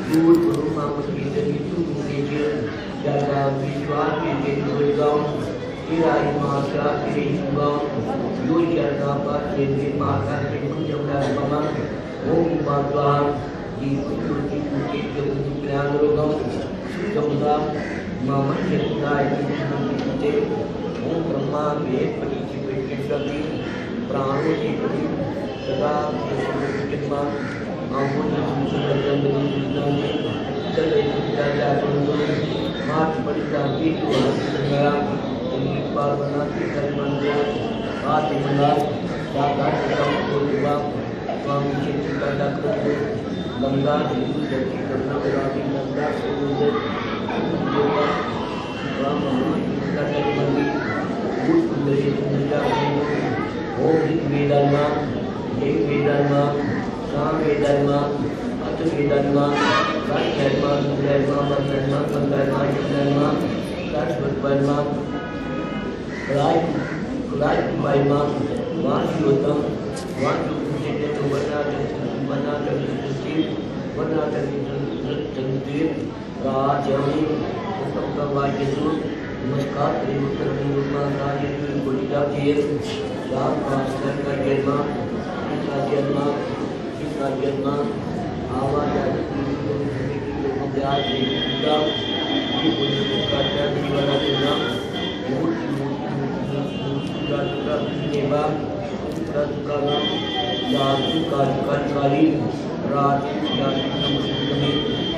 दूर ब्रह्मा मुझे तू मुझे जागा विश्वास के दिन गाँव तेरा माता तेरे गाँव दो चरना पर तेरे माता के कुछ अपना समा ओम माता जी कुछ की कुछ जो ज्ञान गाँव सुचंदा मामा के खुदाई की ओम ब्रह्मा के पति की बेटी सभी प्राणों की पति सदा कितना आमोद सुंदर जंगली सुंदर चले जाजा सुंदर मार्च बड़ी जाती तो मेरा एक बार बना के कर बन गया बात मंगा सादा कम को दिवा स्वामी के चिंता कर दो गंगा हिंदू जगती करना रानी गंगा सुंदर योगा राम का बंदी भूत सुंदर सुंदर ओम वेदांगा एक वेदांगा साम वेदांगा अत वेदांगा सात धर्मा धर्मा बंधर्मा बंधर्मा धर्मा सात बंधर्मा राय राय बाइमा वासुतम वासु कुचित तो बना बना तभी बना तभी तभी राजवी उत्तम करवाई के नमस्कार त्रिमुत्र निर्मा राजे गुलिया के राम मास्टर का जन्म इसका जन्म इसका जन्म आवाज मध्याज पूजा ये पुण्य का जन्म वाला जन्म मूर्ति मूर्ति का का सेवा का का नाम जाति का काली राज जाति नमस्ते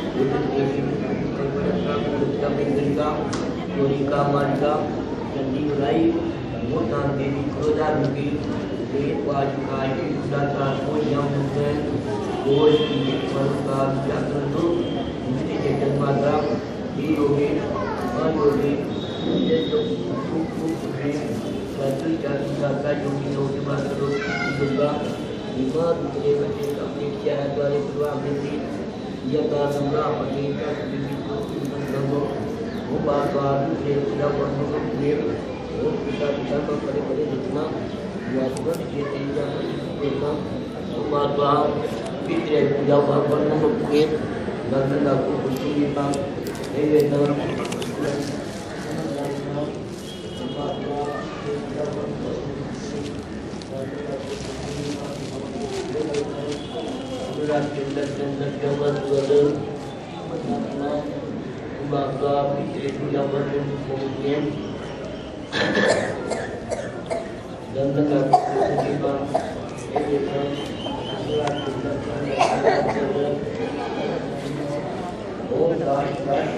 चोरी का मार्गा चंडी बुलाई वो नाम देवी क्रोधा रुकी एक वाजुकाय की उदाता को यम मुझे गोल की मरुका जाकर दो मुझे जगत माता ही होगी और होगी मुझे तो खूब खूब है जाति जाति जाता जो कि लोग बात करो दुर्गा बीमार मुझे बच्चे अपने क्या है द्वारे पूर्वा मिलती यह का दुर्गा अपने का बीबी को संगो वो बात बात से पूजा पढ़ने को प्रेम वो पिता पिता को बड़े बड़े जितना यासुगन के तेजा प्रेमा वो बात बात पितृ पूजा पाठ करने को प्रेम नंदना को खुशी देता हे वेदन चंद्र चंद्र जमन वदन बाबा पितृ पूजा करने को प्रेम दंडका के बाद एक एक ओम दास दास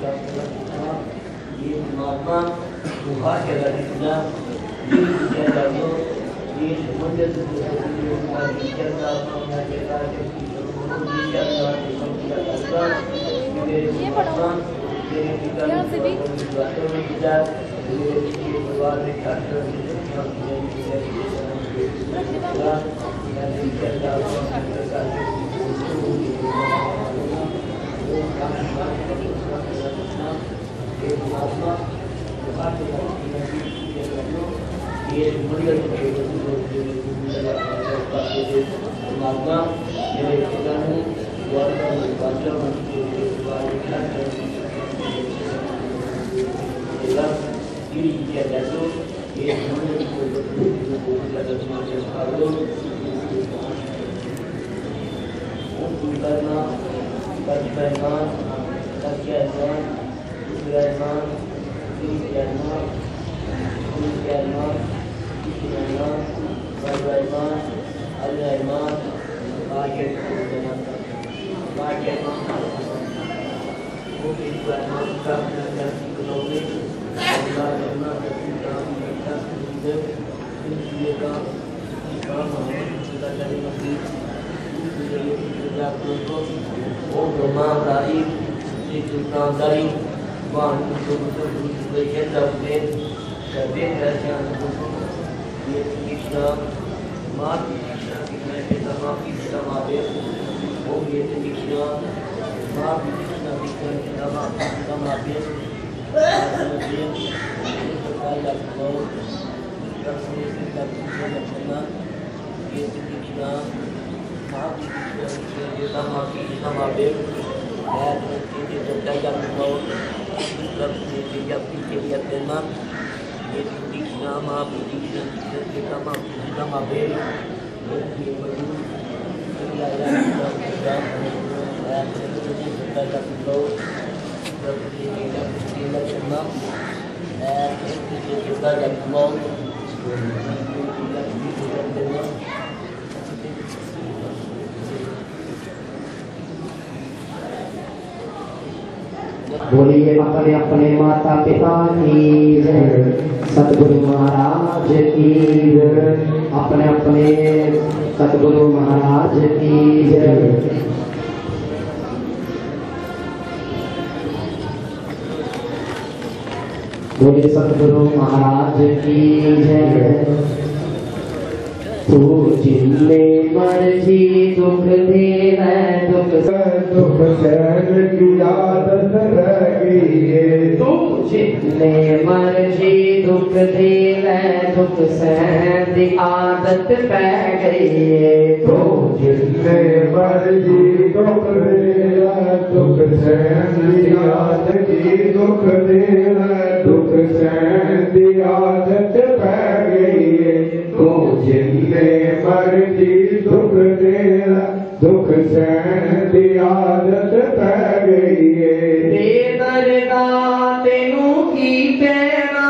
ये महात्मा गुहा चला दिया ये चला दो ये समुद्र से और विचार का अपना चला के विचार का समझा मेरे महात्मा मेरे पिता से भी बातों में विचार मेरे परिवार में छात्र बोलिए अपने अपने माता पिता की जय, सतगुरु महाराज की जय, अपने अपने सतगुरु महाराज की जय। बोलिए सतगुरु महाराज की जय। तू जिले मर्जी दुख दे दुख दुख सहन की आदत रह गई है। तू जिले मर्जी दुख दे दुख सहन की आदत पै गई है। तू जिले मर्जी दुख दे दुख सहन की आदत की दुख दे दुख सहन की आदत पै गई है। तू जिले मर्जी दुख दे दुख सहन की आदत पै गई है। बेदर्दा तेनू की कहना,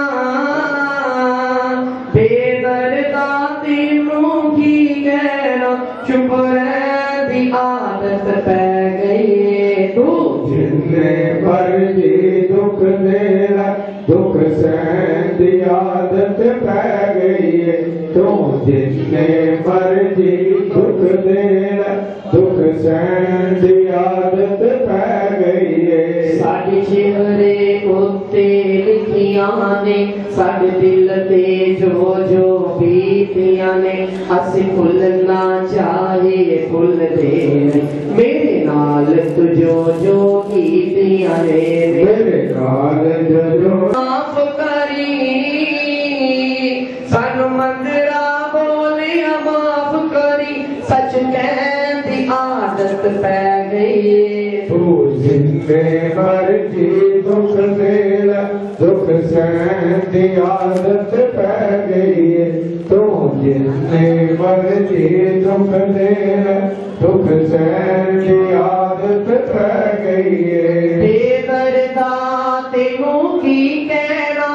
बेदर्दा तेनू की कहना, चुप रहने आदत पै गई है। तू जिले मर्जी दुख दे दुख सहन की आदत पै गई है। तू जिले मर्जी दुख दे दुख सहन की आदत पै गई है। साडे चेहरे उत्ते लिखियां ने, साडे दिल ते जो जो बीतियां ने, असी भुलना चाहिए भुलदे नहीं, मेरे नाल तू जो जो कीतियां ने, मेरे नाल जो जो माफ करी सानू मंदरा बोलिया माफ करी, सच कहन दी आदत पै गई है। तू जिले मर्जी दुख दे दुख सहन की आदत पै गई है। तू जिले मर्जी दुख दे दुख सहन की आदत पै गई है। बेदर्दा तेनू की कहना,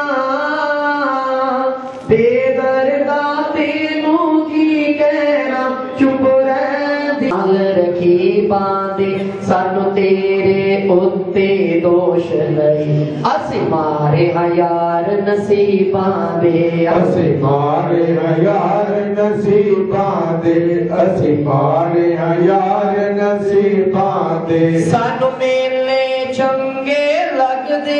बेदर्दा तेनू की कहना, चुप रहंदी रखी बांधे, सानू तेरे उत्ते दोष नहीं, असी मारे यार नसीबां दे, असी मारे यार नसीबां दे, असी मारे यार नसीबां दे। सानू मेले चंगे लगदे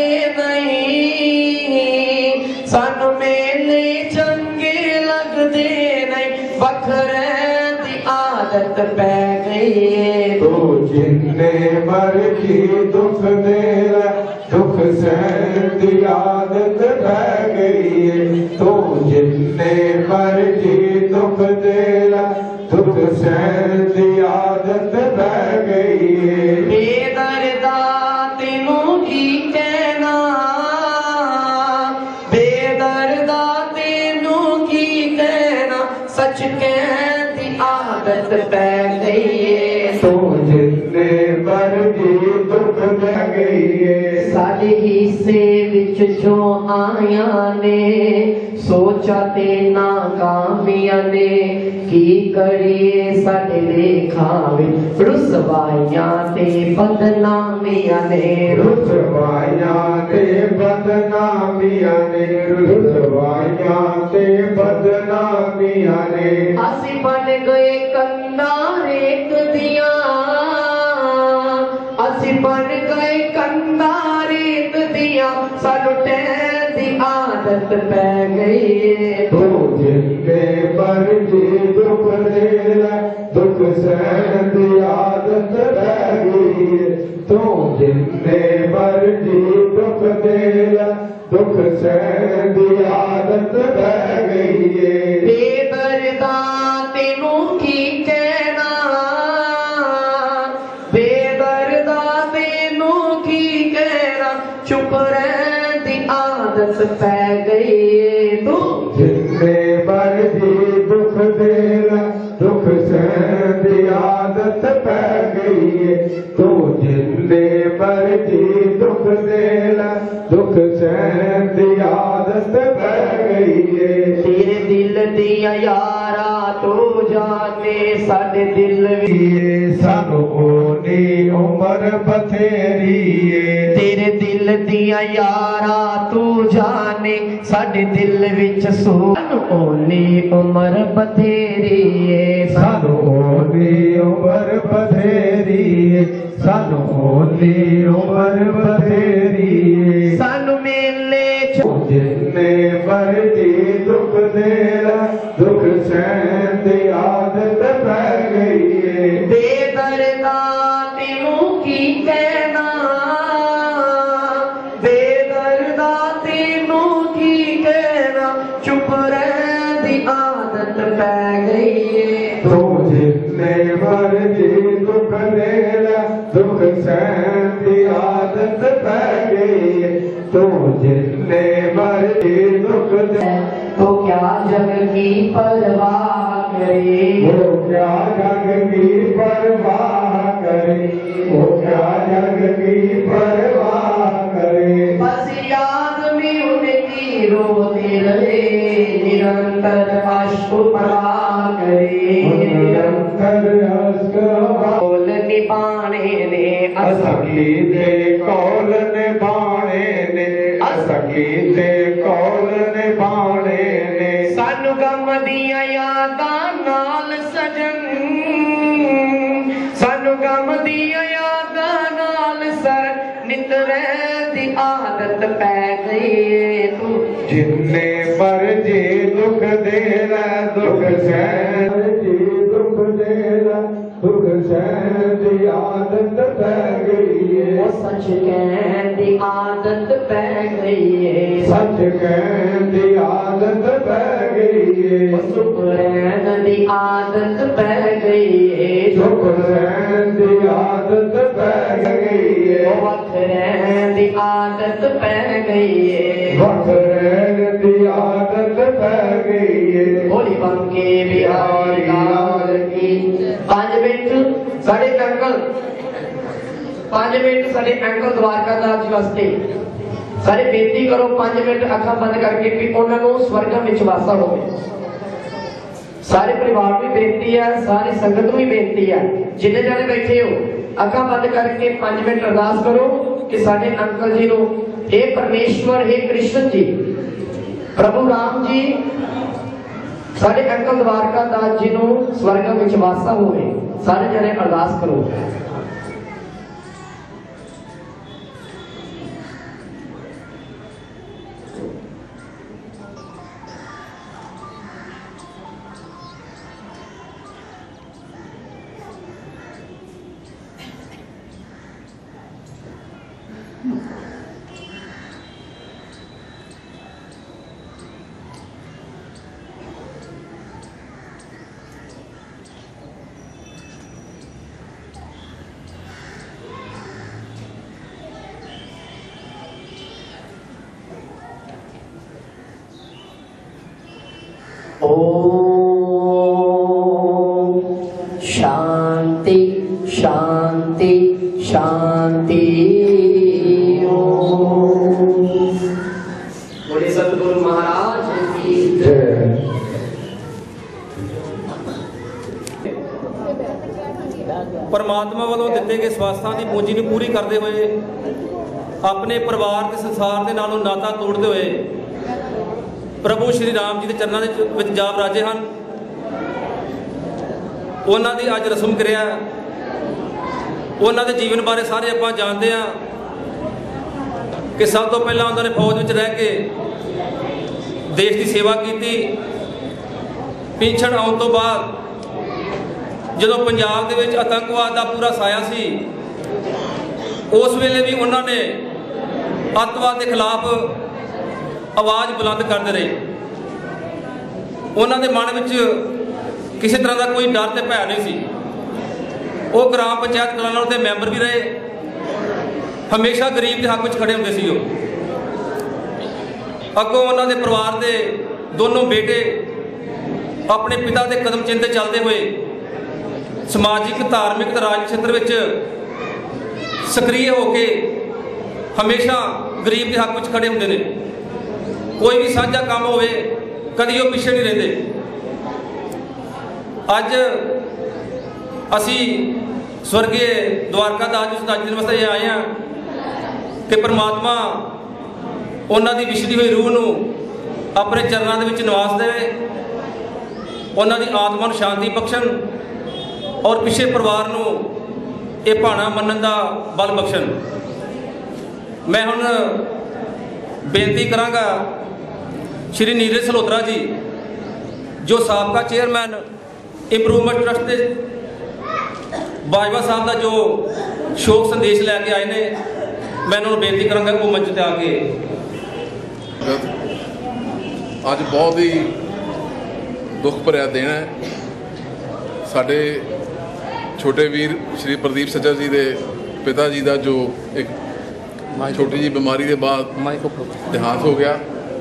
नहीं, सानू मेले चंगे लगदे नहीं, वखरे दी आदत पै गई है। तू जिले मर्जी दुख दे दुख सहन की आदत पै गई है। तू जिले मर्जी दुख दे दुख सहन की आदत पै गई है। बेदर्दा तेनू की कहना, बेदर्दा तेनू की कहना, सच कहन दी आदत पै गई है। तू जिले मर्जी दुख दे गई है। साडे हिस्से विच जो आया ने, सोचा ते नाकामियां ने, की करिए साडे लेखा विच रुसवाइयां ते बदनामियां ने, रुसवाइयां ते बदनामियां ने, रुसवाइयां ते बदनामियां ने। असी बन गए कंधा रेत दिया, असी बन गए कंधा रेत दिया, सानू टहन दी आदत पै गई है। तू जिले मर्जी दुख दे दुख सहन की आदत रह गई है। तू जिले मर्जी दुख दे दुख सहन की आदत रह गई है। बेदर्दा तेनू की कहना, बेदर्दा तेनू चुप रहने दी आदत पै गई। तू जिन्ने मर्जी दुख देला दुख सहन दी आदत पै गई है। तू जिन्ने मर्जी दुख देला दुख सहन दी आदत पै गई है। तेरे दिल दिया यारा तू जाने साडे दिल भी सानू ओनी उम्र बथेरी है। तेरे दिल दिया यारा तू जाने साडे दिल विच सानू ओनी उम्र बथेरी है। सानू ओनी उम्र बथेरी है। सानू ओनी उम्र बथेरी है। सानू मेले जिन्ने मर्जी दुख देला दुख सहन दी आदत पै गई है। बेदर्दा तेनू की कहना बेदर्दा तेनू की कहना चुप रहने दी आदत पै गई है। तू जिन्ने मर्जी दुख देला दुख सहन दी आदत पै गई है। तू जिन्ने मर्जी दुख दे तो क्या जग की परवाह करे। वो क्या जग की परवाह करे। वो क्या जग की परवाह करे। बस याद में उनकी रोते रहे निरंतर अश्क प्रवाह करे। निरंतर अश्क कौल निभाने ने असखी दे कौल निभाने ने असखी दे कौल निभाने ने। सानू गम दिया यादां नाल सजन सानू गम दिया यादां नाल सर नित रहने दी आदत पै गई है। तू जिन्ने मर्जी दुख देला दुख सहन मर्जी दुख देला दुख सहन दी आदत पै गई है। सच कहने दी आदत पै गई है। सच कहने दी आदत पै गई है। चुप रहने दी आदत पै गई है। चुप रहने दी आदत पै गई है। वक्त रहने दी आदत पै गई है। वक्त रहने दी आदत पै गई है। होली बंके बिहारी लाल की पांच मिनट साढ़े अंकल पांच मिनट साढ़े अंकल द्वारका दास जी वास्ते सारे बेनती करो पांच मिनट अखा बंद करके भी उन्होंने स्वर्गम विच वासा हो। सारे परिवार भी बेनती है सारी संगत भी बेनती है जिन्ने जाने बैठे हो अखा बंद करके पांच मिनट अरदास करो कि साढ़े अंकल जी नो हे परमेश्वर हे कृष्ण जी प्रभु राम जी साढ़े अंकल द्वारका दास जी नो स्वर्गम विच वासा होवे। सारे जने अरदास करो। ओम शांति शांति शांति। ओम बोले सतगुरु महाराज की जय। परमात्मा वालों दिते गए स्वास्थां की पूंजी ਨੂੰ पूरी करते हुए अपने परिवार के संसार के नालों नाता तोड़ते हुए प्रभु श्री राम जी के चरणों में जा बराजे हैं। उन्हों की अज रस्म क्रिया उन्होंने जीवन बारे सारे आप जानते हैं कि सब तो पहला उन्होंने फौज में रह के देश की सेवा की। पेंशन आने तो बाद जो पंजाब के विच आतंकवाद का पूरा साया सी उस वेले भी उन्होंने अतवाद के खिलाफ आवाज़ बुलंद करते रहे। उन्होंने मन में किसी तरह का कोई डर तो भै नहीं सी। वो ग्राम पंचायत कलानौर के मैंबर भी रहे, ਹਮੇਸ਼ਾ ਗਰੀਬ ਦੇ ਹੱਕ ਵਿੱਚ ਖੜੇ ਹੁੰਦੇ ਸੀ। ਉਹ ਅੱਗੋਂ ਉਹਨਾਂ ਦੇ ਪਰਿਵਾਰ ਦੇ ਦੋਨੋਂ ਬੇਟੇ ਆਪਣੇ ਪਿਤਾ ਦੇ ਕਦਮ ਚਿੰਨ੍ਹ ਤੇ ਚੱਲਦੇ ਹੋਏ ਸਮਾਜਿਕ, ਧਾਰਮਿਕ ਤੇ ਰਾਜ ਖੇਤਰ ਵਿੱਚ ਸਕਰੀਏ ਹੋ ਕੇ ਹਮੇਸ਼ਾ ਗਰੀਬ ਦੇ ਹੱਕ ਵਿੱਚ ਖੜੇ ਹੁੰਦੇ ਨੇ। ਕੋਈ ਵੀ ਸਾਂਝਾ ਕੰਮ ਹੋਵੇ ਕਦੀ ਉਹ ਪਿੱਛੇ ਨਹੀਂ ਰਹਿੰਦੇ। ਅੱਜ ਅਸੀਂ ਸਵਰਗੀ ਦਵਾਰਕਾ ਦਾਸ ਜੀ ਦਾ ਜਨਮ ਵਾਸਤੇ ਆਏ ਹਾਂ ਕਿ ਪਰਮਾਤਮਾ ਉਹਨਾਂ ਦੀ ਵਿਛੜੀ ਹੋਈ ਰੂਹ ਨੂੰ ਆਪਣੇ ਚਰਨਾਂ ਦੇ ਵਿੱਚ ਨਿਵਾਸ ਦੇਵੇ, ਉਹਨਾਂ ਦੀ ਆਤਮਾ ਨੂੰ ਸ਼ਾਂਤੀ ਬਖਸ਼ਣ ਔਰ ਪਿੱਛੇ ਪਰਿਵਾਰ ਨੂੰ ਇਹ ਭਾਣਾ ਮੰਨਣ ਦਾ ਬਲ ਬਖਸ਼ਣ। ਮੈਂ ਹੁਣ ਬੇਨਤੀ ਕਰਾਂਗਾ ਸ਼੍ਰੀ ਨੀਰਜ ਸਲੋਤਰਾ ਜੀ ਜੋ ਸਾਬਕਾ ਚੇਅਰਮੈਨ ਇੰਪਰੂਵਮੈਂਟ ਟਰਸਟ ਦੇ ਬਾਜਵਾ ਸਾਹਿਬ ਦਾ ਜੋ ਸ਼ੋਕ ਸੰਦੇਸ਼ ਲੈ ਕੇ ਆਏ ਨੇ, ਮੈਂ ਉਹਨਾਂ ਨੂੰ ਬੇਨਤੀ ਕਰਾਂਗਾ ਕਿ ਉਹ ਮੰਚ ਤੇ ਆ ਕੇ। ਅੱਜ ਬਹੁਤ ਹੀ ਦੁੱਖ ਭਰਿਆ ਦਿਨ ਹੈ। ਸਾਡੇ ਛੋਟੇ ਵੀਰ ਸ਼੍ਰੀ ਪ੍ਰਦੀਪ ਸੱਜਰ ਜੀ ਦੇ ਪਿਤਾ ਜੀ ਦਾ ਜੋ ਇੱਕ ਛੋਟੀ ਜਿਹੀ ਬਿਮਾਰੀ ਦੇ ਬਾਅਦ ਦੇਹਾਂਤ ਹੋ ਗਿਆ।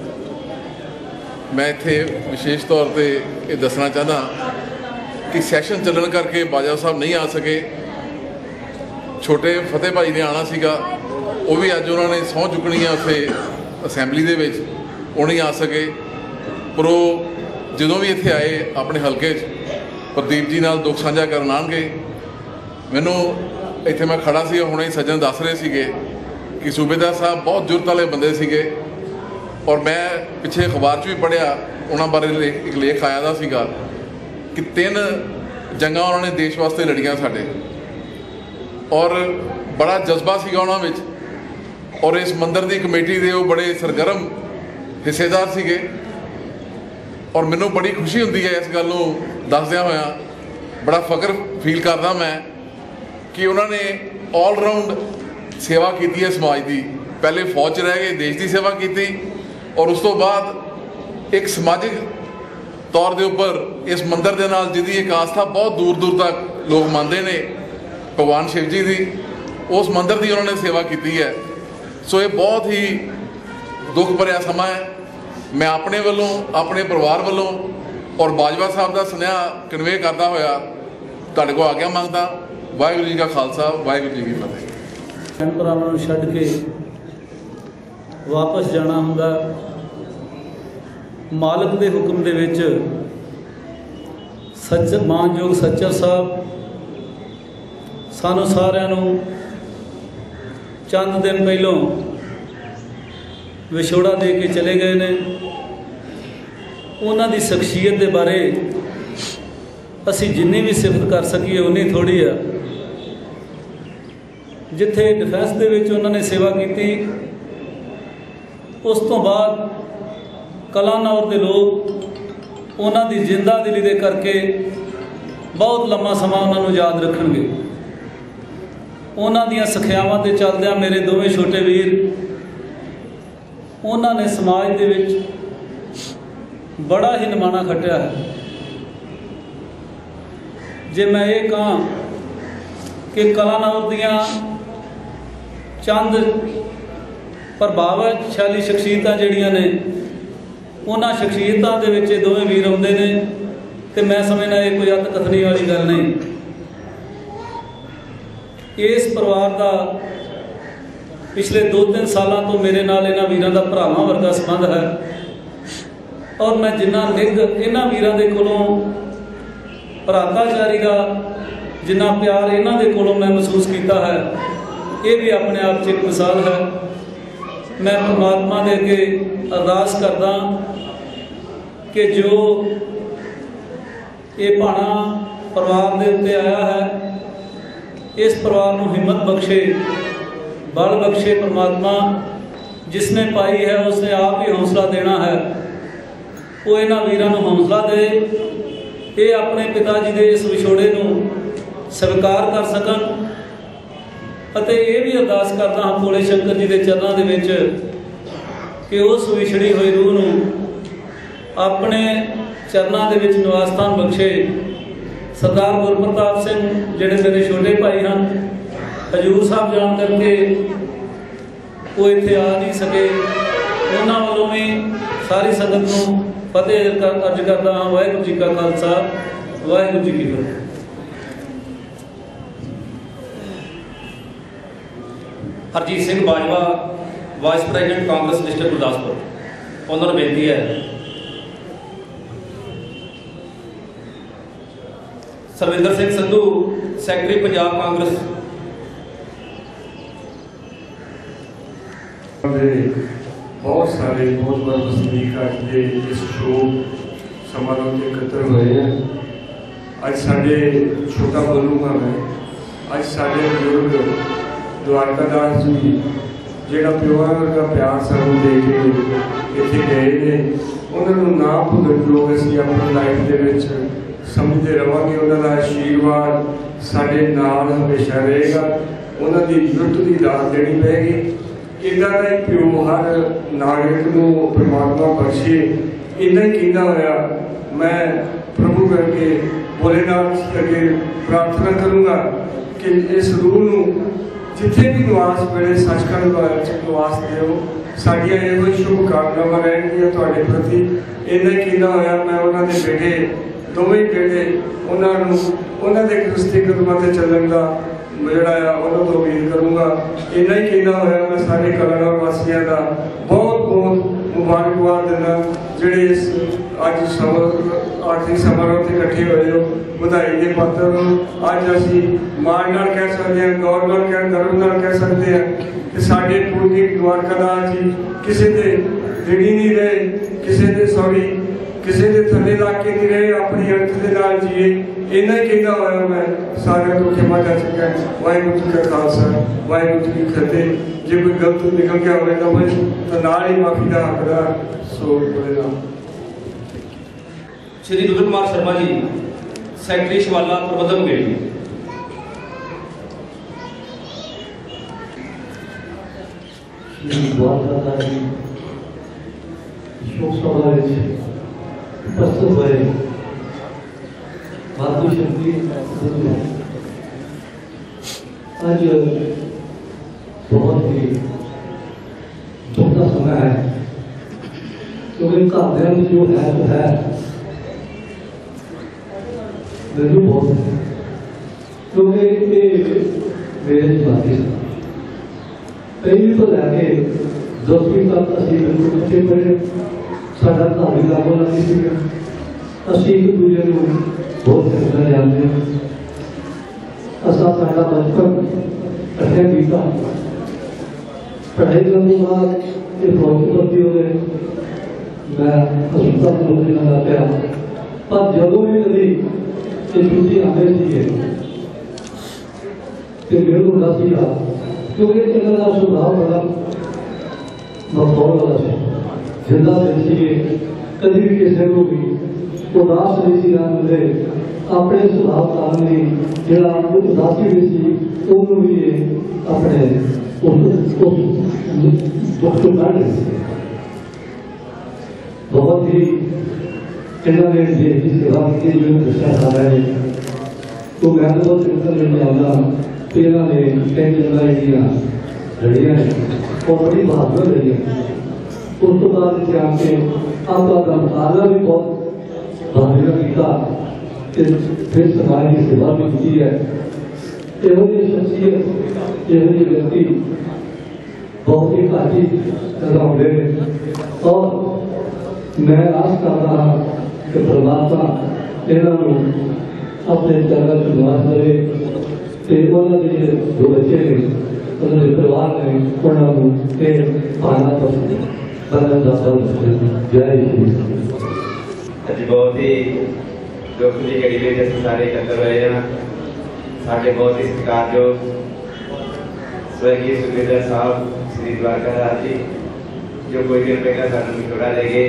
ਮੈਂ ਇੱਥੇ ਵਿਸ਼ੇਸ਼ ਤੌਰ ਤੇ ਇਹ ਦੱਸਣਾ ਚਾਹੁੰਦਾ ਕਿ ਸੈਸ਼ਨ ਚੱਲਣ ਕਰਕੇ ਬਾਜਵਾ ਸਾਹਿਬ ਨਹੀਂ ਆ ਸਕੇ। ਛੋਟੇ ਫਤਿਹ ਭਾਈ ਨੇ ਆਉਣਾ ਸੀਗਾ, ਉਹ ਵੀ ਅੱਜ ਉਹਨਾਂ ਨੇ ਸਹੁੰ ਚੁੱਕਣੀ ਆ ਉੱਥੇ ਅਸੈਂਬਲੀ ਦੇ ਵਿੱਚ, ਉਹ ਨਹੀਂ ਆ ਸਕੇ। ਪਰ ਉਹ ਜਦੋਂ ਵੀ ਇੱਥੇ ਆਏ ਆਪਣੇ ਹਲਕੇ 'ਚ ਪ੍ਰਦੀਪ ਜੀ ਨਾਲ ਦੁੱਖ ਸਾਂਝਾ ਕਰਨ ਆਉਣਗੇ। ਮੈਨੂੰ ਇੱਥੇ ਮੈਂ ਖੜਾ ਸੀ, ਹੁਣੇ ਸੱਜਣ ਦੱਸ ਰਹੇ ਸੀਗੇ ਕਿ ਸੂਬੇਦਾਰ ਸਾਹਿਬ ਬਹੁਤ ਜੁਰਤ ਵਾਲੇ ਬੰਦੇ ਸੀਗੇ ਔਰ ਮੈਂ ਪਿੱਛੇ ਅਖਬਾਰ 'ਚ ਵੀ ਪੜ੍ਹਿਆ ਉਹਨਾਂ ਬਾਰੇ ਇੱਕ ਲੇਖ ਆਇਆ ਦਾ ਸੀਗਾ ਕਿ ਤਿੰਨ ਜੰਗਾਂ ਉਹਨਾਂ ਨੇ ਦੇਸ਼ ਵਾਸਤੇ ਲੜੀਆਂ ਸਾਡੇ ਔਰ ਬੜਾ ਜਜ਼ਬਾ ਸੀਗਾ ਉਹਨਾਂ ਵਿੱਚ ਔਰ ਇਸ ਮੰਦਰ ਦੀ ਕਮੇਟੀ ਦੇ ਉਹ ਬੜੇ ਸਰਗਰਮ ਹਿੱਸੇਦਾਰ ਸੀਗੇ ਔਰ ਮੈਨੂੰ ਬੜੀ ਖੁਸ਼ੀ ਹੁੰਦੀ ਹੈ ਇਸ ਗੱਲ ਨੂੰ ਦੱਸਦਿਆਂ ਹੋਇਆ। ਬੜਾ ਫਖਰ ਫੀਲ ਕਰਦਾ ਮੈਂ ਕਿ ਉਹਨਾਂ ਨੇ ਆਲ ਰਾਊਂਡ ਸੇਵਾ ਕੀਤੀ ਹੈ ਸਮਾਜ ਦੀ। ਪਹਿਲੇ ਫੌਜ 'ਚ ਰਹਿ ਕੇ ਦੇਸ਼ ਦੀ ਸੇਵਾ ਕੀਤੀ ਔਰ ਉਸ ਤੋਂ ਬਾਅਦ ਇੱਕ ਸਮਾਜਿਕ ਤੌਰ ਦੇ ਉੱਪਰ ਇਸ ਮੰਦਰ ਦੇ ਨਾਲ ਜਿਹਦੀ ਇੱਕ ਆਸਥਾ ਬਹੁਤ ਦੂਰ ਦੂਰ ਤੱਕ ਲੋਕ ਮੰਨਦੇ ਨੇ ਭਗਵਾਨ ਸ਼ਿਵ ਜੀ ਦੀ, ਉਸ ਮੰਦਰ ਦੀ ਉਹਨਾਂ ਨੇ ਸੇਵਾ ਕੀਤੀ ਹੈ। ਸੋ ਇਹ ਬਹੁਤ ਹੀ ਦੁੱਖ ਭਰਿਆ ਸਮਾਂ ਹੈ। ਮੈਂ ਆਪਣੇ ਵੱਲੋਂ, ਆਪਣੇ ਪਰਿਵਾਰ ਵੱਲੋਂ ਔਰ ਬਾਜਵਾ ਸਾਹਿਬ ਦਾ ਸੁਨੇਹਾ ਕਨਵੇ ਕਰਦਾ ਹੋਇਆ ਤੁਹਾਡੇ ਕੋਲ ਆਗਿਆ ਮੰਗਦਾ। ਵਾਹਿਗੁਰੂ ਜੀ ਕਾ ਖਾਲਸਾ, ਵਾਹਿਗੁਰੂ ਜੀ ਕੀ ਫਤਿਹ। ਭੈਣ ਭਰਾਵਾਂ ਨੂੰ ਛੱਡ ਕੇ ਵਾਪਸ ਜਾਣਾ ਹੁੰਦਾ। ਮਾਲਕ ਦੇ ਹੁਕਮ ਦੇ ਵਿੱਚ ਸੱਚ ਮਾਨਯੋਗ ਸੱਚਰ ਸਾਹਿਬ ਸਾਨੂੰ ਸਾਰਿਆਂ ਨੂੰ ਚੰਦ ਦਿਨ ਪਹਿਲੋਂ ਵਿਛੋੜਾ ਦੇ ਕੇ ਚਲੇ ਗਏ ਨੇ। ਉਹਨਾਂ ਦੀ ਸ਼ਖਸੀਅਤ ਦੇ ਬਾਰੇ ਅਸੀਂ ਜਿੰਨੀ ਵੀ ਸਿਫਤ ਕਰ ਸਕੀਏ ਉਨੀ ਥੋੜ੍ਹੀ ਆ। ਜਿੱਥੇ ਡਿਫੈਂਸ ਦੇ ਵਿੱਚ ਉਹਨਾਂ ਨੇ ਸੇਵਾ ਕੀਤੀ, ਉਸ ਤੋਂ ਬਾਅਦ ਕਲਾਨੌਰ ਦੇ ਲੋਕ ਉਹਨਾਂ ਦੀ ਜਿੰਦਾ ਦਿਲੀ ਦੇ ਕਰਕੇ ਬਹੁਤ ਲੰਮਾ ਸਮਾਂ ਉਹਨਾਂ ਨੂੰ ਯਾਦ ਰੱਖਣਗੇ। ਉਹਨਾਂ ਦੀਆਂ ਸਿੱਖਿਆਵਾਂ 'ਤੇ ਚੱਲਦਿਆਂ ਮੇਰੇ ਦੋਵੇਂ ਛੋਟੇ ਵੀਰ, ਉਹਨਾਂ ਨੇ ਸਮਾਜ ਦੇ ਵਿੱਚ ਬੜਾ ਹੀ ਨਿਮਾਣਾ ਖੱਟਿਆ ਹੈ। ਜੇ ਮੈਂ ਇਹ ਕਹਾਂ ਕਿ ਕਲਾਨੌਰ ਦੀਆਂ ਚੰਦ ਪ੍ਰਭਾਵਸ਼ਾਲੀ ਸ਼ਖਸੀਅਤਾਂ ਜਿਹੜੀਆਂ ਨੇ, ਉਹਨਾਂ ਸ਼ਖਸੀਅਤਾਂ ਦੇ ਵਿੱਚ ਇਹ ਦੋਵੇਂ ਵੀਰ ਆਉਂਦੇ ਨੇ ਤੇ ਮੈਂ ਸਮਝਦਾ ਇਹ ਕੋਈ ਅੱਤ ਕਥਨੀ ਵਾਲੀ ਗੱਲ ਨਹੀਂ। ਇਸ ਪਰਿਵਾਰ ਦਾ ਪਿਛਲੇ ਦੋ ਤਿੰਨ ਸਾਲਾਂ ਤੋਂ ਮੇਰੇ ਨਾਲ ਇਹਨਾਂ ਵੀਰਾਂ ਦਾ ਭਰਾਵਾਂ ਵਰਗਾ ਸੰਬੰਧ ਹੈ ਔਰ ਮੈਂ ਜਿੰਨਾ ਨਿੱਘ ਇਹਨਾਂ ਵੀਰਾਂ ਦੇ ਕੋਲੋਂ ਭਰਾਤਾਚਾਰੀ ਦਾ ਜਿੰਨਾ ਪਿਆਰ ਇਹਨਾਂ ਦੇ ਕੋਲੋਂ ਮੈਂ ਮਹਿਸੂਸ ਕੀਤਾ ਹੈ, ਇਹ ਵੀ ਆਪਣੇ ਆਪ 'ਚ ਇੱਕ ਮਿਸਾਲ ਹੈ। ਮੈਂ ਪਰਮਾਤਮਾ ਦੇ ਅੱਗੇ ਅਰਦਾਸ ਕਰਦਾ ਕਿ ਜੋ ਇਹ ਭਾਣਾ ਪਰਿਵਾਰ ਦੇ ਉੱਤੇ ਆਇਆ ਹੈ, ਇਸ ਪਰਿਵਾਰ ਨੂੰ ਹਿੰਮਤ ਬਖਸ਼ੇ, ਬਲ ਬਖਸ਼ੇ ਪਰਮਾਤਮਾ। ਜਿਸਨੇ ਪਾਈ ਹੈ ਉਸਨੇ ਆਪ ਹੀ ਹੌਸਲਾ ਦੇਣਾ ਹੈ। ਉਹ ਇਹਨਾਂ ਵੀਰਾਂ ਨੂੰ ਹੌਸਲਾ ਦੇ, ਇਹ ਆਪਣੇ ਪਿਤਾ ਜੀ ਦੇ ਇਸ ਵਿਛੋੜੇ ਨੂੰ ਸਵੀਕਾਰ ਕਰ ਸਕਣ। ਅਤੇ ਇਹ ਵੀ ਅਰਦਾਸ ਕਰਦਾ ਹਾਂ ਭੋਲੇ ਸ਼ੰਕਰ ਜੀ ਦੇ ਚਰਨਾਂ ਦੇ ਵਿੱਚ ਕਿ ਉਸ ਵਿਛੜੀ ਹੋਈ ਰੂਹ ਨੂੰ ਆਪਣੇ ਚਰਨਾਂ ਦੇ ਵਿੱਚ ਨਿਵਾਸ ਸਥਾਨ ਬਖਸ਼ੇ। ਸਰਦਾਰ ਗੁਰਪ੍ਰਤਾਪ ਸਿੰਘ ਜਿਹੜੇ ਮੇਰੇ ਛੋਟੇ ਭਾਈ ਹਨ, ਹਜ਼ੂਰ ਸਾਹਿਬ ਜਾਣ ਕਰਕੇ वो इत्थे आ नहीं सके, उन्होंने वालों भी सारी संगत को फतेह अर्ज करता हाँ। वाहिगुरू जी का खालसा, वाहिगुरू जी की फतेह। Harjit Singh Bajwa, vice president Congress district Gurdaspur, उन्होंने बेनती है सरविंदर सिंह संधू, सैकटरी पंजाब कांग्रेस। बहुत सारे बहुत बड़े वसनीक अज के इस शोक समारोह के एकत्र हुए हैं। अज साढ़े छोटा बोलूँगा मैं, अज साढ़े बुजुर्ग द्वारकादास जी ਜਿਹੜਾ ਪਿਓਾਂ ਵਰਗਾ ਪਿਆਰ ਸਾਨੂੰ ਦੇ ਕੇ ਇੱਥੇ ਗਏ ਨੇ, ਉਹਨਾਂ ਨੂੰ ਨਾ ਭੁੱਲਣ ਜੋ ਅਸੀਂ ਆਪਣੀ ਲਾਈਫ ਦੇ ਵਿੱਚ ਸਮਝਦੇ ਰਵਾਂਗੇ। ਉਹਨਾਂ ਦਾ ਆਸ਼ੀਰਵਾਦ ਸਾਡੇ ਨਾਲ ਹਮੇਸ਼ਾ ਰਹੇਗਾ। ਉਹਨਾਂ ਦੀ ਲੁੱਟ ਦੀ ਦਾਤ ਦੇਣੀ ਪਏਗੀ। ਇੱਦਾਂ ਦਾ ਹੀ ਪਿਓ ਹਰ ਨਾਗਰਿਕ ਨੂੰ ਪਰਮਾਤਮਾ ਬਖਸ਼ੇ। ਇੱਦਾਂ ਹੀ ਕਹਿੰਦਾ ਹੋਇਆ ਮੈਂ ਪ੍ਰਭੂ ਕਰਕੇ ਭੋਲੇਨਾਥ ਅੱਗੇ ਪ੍ਰਾਰਥਨਾ ਕਰੂੰਗਾ ਕਿ ਇਸ ਰੂਹ ਨੂੰ जिथे भी निवास मिले सचखंड निवास दो। साड़ियाँ यो शुभकामनावां रहनगियां तुहाडे प्रति। इन्ना ही कहना होया मैं उन्होंने बेटे दोवें बेटे उन्होंने उन्होंने क्रिस्ती कदमां ते चलण का जोड़ा आ उन्होंने तो उम्मीद करूँगा। इन्ना ही कहना होया मैं सारे कलानौर वासियों का बहुत बहुत मुबारकबाद देना ਜਿਹੜੇ इस अज समर आखिरी समारोह से इकट्ठे हुए हो। बधाई के पात्र हो। अज असी मान नाल कह सकते हैं, गौर नाल कह गर्व नाल कह सकते हैं कि साडे पूर्वज द्वारकादास जी किसी के ऋणी नहीं रहे, किसी के सॉरी किसी के थले ला के नहीं रहे, अपनी अर्थ के नाल जिए। इन्ना ही कहना होया मैं सारे को क्षमा कर सका। वाहिगुरू जी का खालसा, वाहिगुरू जी की फतेह। जे कोई गलत निकल गया होगा तो नाल ही माफी का हकदार सो बोलेगा। श्री रुद्र कुमार शर्मा जी, सैकटरी शिवाला प्रबंधक कमेटी। शोक सभा उपस्थित हुए मातृशक्ति आज बहुत ही दुख का समय है, क्योंकि घरद्या जो है तो है मैनू बहुत है, क्योंकि मेरे जमाती कई तो लैके दसवीं तक असी बिल्कुल बच्चे पढ़े। साडा घर भी लागो लगी सी, असी एक दूजे को बहुत चंगा जानते हैं। असा साडा बचपन इकट्ठे बीता। पढ़ाई करने के बाद एक फौज भर्ती हो गए, मैं हस्पताल में नौकरी लगा पाया। पर जदों भी कभी ये छुट्टी आते थे तो मेरे को डर सीगा, क्योंकि इन्हों का स्वभाव बड़ा मखौल वाला है। जिंदा नहीं कभी भी किसी को भी उदास नहीं सी रहते। अपने स्वभाव कारण ही जोड़ा उदासी भी सी उन्होंने भी अपने दुख तो काट रहे। बहुत ही इन्होंने देश की सेवा की जो भ्रष्टाचार है, तो मैं तो बहुत चिंता लेने आता कि इन्होंने कई जगह लड़ियाँ और बड़ी बहादुर लड़ियाँ। उस तो बाद इसे आके आपका मुकाबला भी बहुत बहादुर किया, फिर समाज की सेवा भी की है। यहो जी शख्सियत यहो जी व्यक्ति बहुत ही घाटी पैदा होते। और मैं आस कर रहा कि परमात्मा इन्हों अपने चरण च निवास करे। तो उन्होंने जो बच्चे ने उन्होंने परिवार ने उन्होंने पाना पसंद बदल का जय श्री। अज बहुत ही दुख की घड़ी में जैसे सारे एकत्र हुए हैं। साढ़े बहुत ही सत्कारयोग स्वर्गीय सुखविंदर साहब श्री द्वारकादास जी, जो कोई दिन पहले सानू थोड़ा ले गए,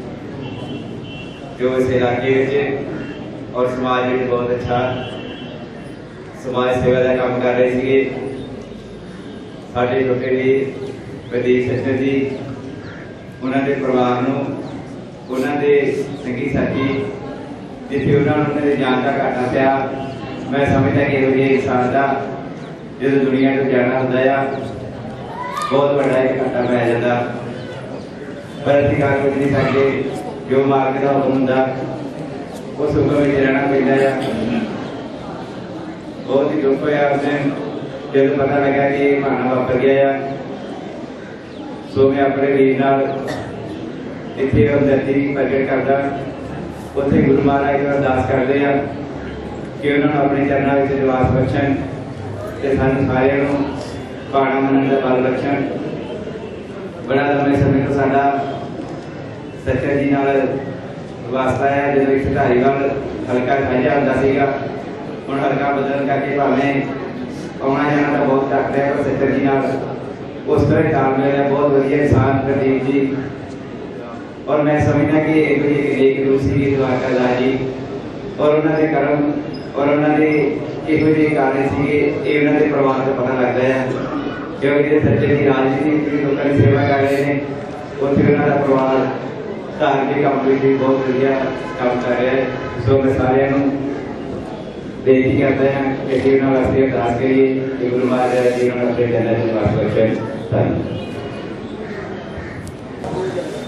जो इस इलाके में और समाज में बहुत अच्छा समाज सेवा का काम कर रहे थे। साढ़े छोटे जी प्रदीप सचन जी, उन्होंने परिवार को उन्होंने संगी साथी जिथे उन्होंने जान का घाटा पाया। मैं समझता कि यह इंसान का जो दुनिया को जाना होता है बहुत बड़ा एक घाटा पै जाता, पर असीं कर कुछ नहीं सकते। जो मालिक का हुक्म हुंदा उस हुक्म विच रहना पैंदा है। बहुत ही दुख होया उस दिन जब पता लगा कि ये भाना वापर गया है। सो मैं अपने वीर नाल इत्थे हमदर्दी प्रगट करदा, उत्थे गुरु महाराज को अरदास करदे आ कि उन्होंने अपने चरणों में निवास बख्शण ते सानू सारिਆਂ ਨੂੰ भाना मनण दा बल बख्शण। बड़ा लंबे समय तो साडा सच्चा जी नाल वास्ता है। जो एक धारीवाल हल्का साझा होंदा सीगा, हुण हल्का बदल करके भावें आउणा जाना तो बहुत घट है, पर सच्चा जी नाल उस तरह तालमेल है। बहुत वधिया इंसान प्रदीप जी, और मैं समझदा कि एक एक दूसरी द्वारका दास जी और उन्होंने कर्म और उन्होंने किहो ਜਿਹੇ कार्य ਸੀਗੇ, ਇਹ ਉਹਨਾਂ ਦੇ ਪਰਿਵਾਰ ਦਾ ਪਤਾ ਲੱਗਦਾ ਹੈ। ਕਿਉਂਕਿ ਜਿਹੜੇ ਸੱਚੇ ਦੀ ਰਾਜਨੀਤੀ ਦੀ ਲੋਕਾਂ ਦੀ ਸੇਵਾ ਕਰ ਰਹੇ ਨੇ, ਉੱਥੇ ਉਹਨਾਂ ਦਾ ਪਰਿਵਾਰ ਧਾਰਮਿਕ ਕੰਮ ਵਿੱਚ ਵੀ ਬਹੁਤ ਵਧੀਆ ਕੰਮ ਕਰ ਰਿਹਾ ਹੈ। ਸੋ ਮੈਂ ਸਾਰਿਆਂ ਨੂੰ ਬੇਨਤੀ ਕਰਦਾ ਹਾਂ ਕਿ ਅਸੀਂ ਉਹਨਾਂ ਵਾਸਤੇ ਅਰਦਾਸ ਕਰੀਏ ਕਿ ਗੁਰੂ ਮਹਾਰਾਜ ਜੀ ਉਹਨਾਂ ਆਪਣੇ ਜਨਮ ਦੇ ਨਿਵਾਸ ਬਖਸ਼ਣ। ਧੰਨਵਾਦ।